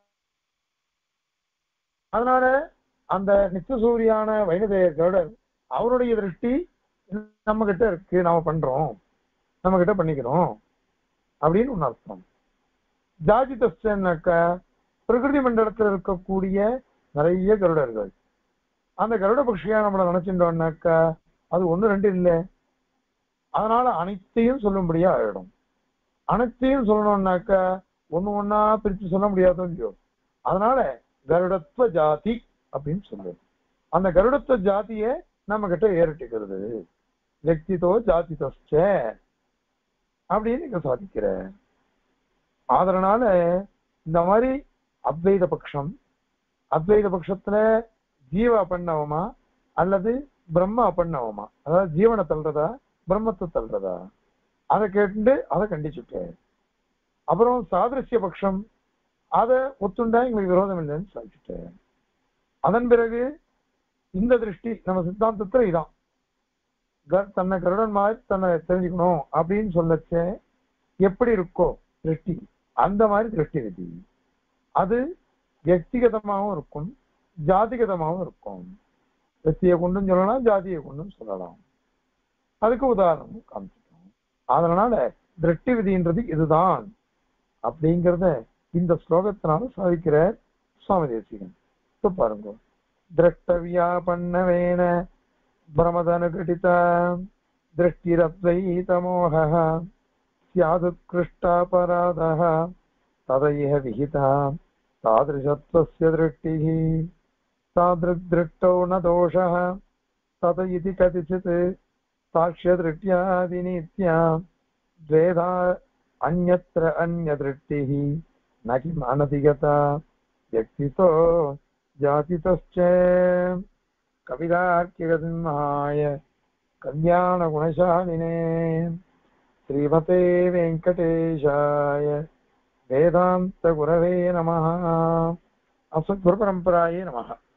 அதனால அந்த நித்தியசூரியான வைணதேயர்களோட அவருடைய திருஷ்டி நம்ம கிட்ட இருக்கு, நாம பண்றோம், நம்ம கிட்ட பண்ணிக்கிறோம் அப்படின்னு ஒண்ணு அர்த்தம். ஜாதிதஸ்னாக்க பிரகிருதி மண்டலத்தில் இருக்கக்கூடிய நிறைய கருடர்கள், அந்த கருட பட்சியா நம்மளை நினைச்சுட்டோம்னாக்கா அது ஒண்ணு ரெண்டு இல்லை. அதனால அனைத்தையும் சொல்லும்படியா ஆயிடும். அனைத்தையும் சொல்லணும்னாக்கா ஒண்ணு ஒன்னா பிரிச்சு சொல்ல முடியாதோ இல்லையோ. அதனால கருடத்துவ ஜாதி அப்படின்னு சொல்றது. அந்த கருடத்துவ ஜாதியை நம்ம கிட்ட ஏறிட்டுக்கிறது. வெக்திதோ ஜாதிதஸ்ச அப்படின்னு இங்க சாதிக்கிற. அதனால இந்த மாதிரி அத்வைத பட்சம், அத்வைத பட்சத்துல ஜீவ அப்பண்ணவமா அல்லது பிரம்ம அப்பண்ணவமா, அதாவது ஜீவனை தள்ளுறதா பிரம்மத்தை தள்ளுறதா, அதை கேட்டு அதை கண்டிச்சுட்டு. அப்புறம் சாதிருஷ்ய பட்சம், அதை ஒத்துண்டா எங்களுக்கு விரோதம் இல்லைன்னு சொல்லிட்டு. அதன் பிறகு இந்த திருஷ்டி நம்ம சித்தாந்தத்துல இதான் தன்னை கருடன் மாதிரி தன்னை தெரிஞ்சுக்கணும் அப்படின்னு சொல்லச்ச எப்படி இருக்கோ திருஷ்டி, அந்த மாதிரி திருஷ்டி விதி. அது வியக்திகதமாகவும் இருக்கும், ஜாதிகதமாகவும் இருக்கும். வெற்றியை கொண்டும் சொல்லலாம், ஜாதியை கொண்டும் சொல்லலாம். அதுக்கு உதாரணம் காமிச்சிட்டோம். அதனால திருஷ்டி விதின்றது இதுதான் அப்படிங்கிறத இந்த ஸ்லோகத்தினால சாதிக்கிற சுவாமி தேசிகன். இப்ப பாருங்க, திரஷ்டவியா பண்ணவேன பிரமதனுகடிதா திருஷ்டிரத்வைதமோஹ ஸ்யாதுத்கிருஷ்டாபராதஹ ததைஹ விஹிதா தாத்ருஷத்வஸ்ய திருஷ்டிஹ தாத்ருக்திருஷ்டோ ந தோஷः தத இதி கதிசித் சாக்ஷ்ய திருஷ்டியாதி நித்யா द्वेधा अन्यत्र अन्यदृष्टिः न किम् अनधिगता व्यक्तितो जातितश्च कविदार्किकसिंहाय कल्याणगुणशालिने श्रीमते वेङ्कटेशाय वेदान्तगुरवे नमः। अस्मद्गुरुपरम्परायै नमः।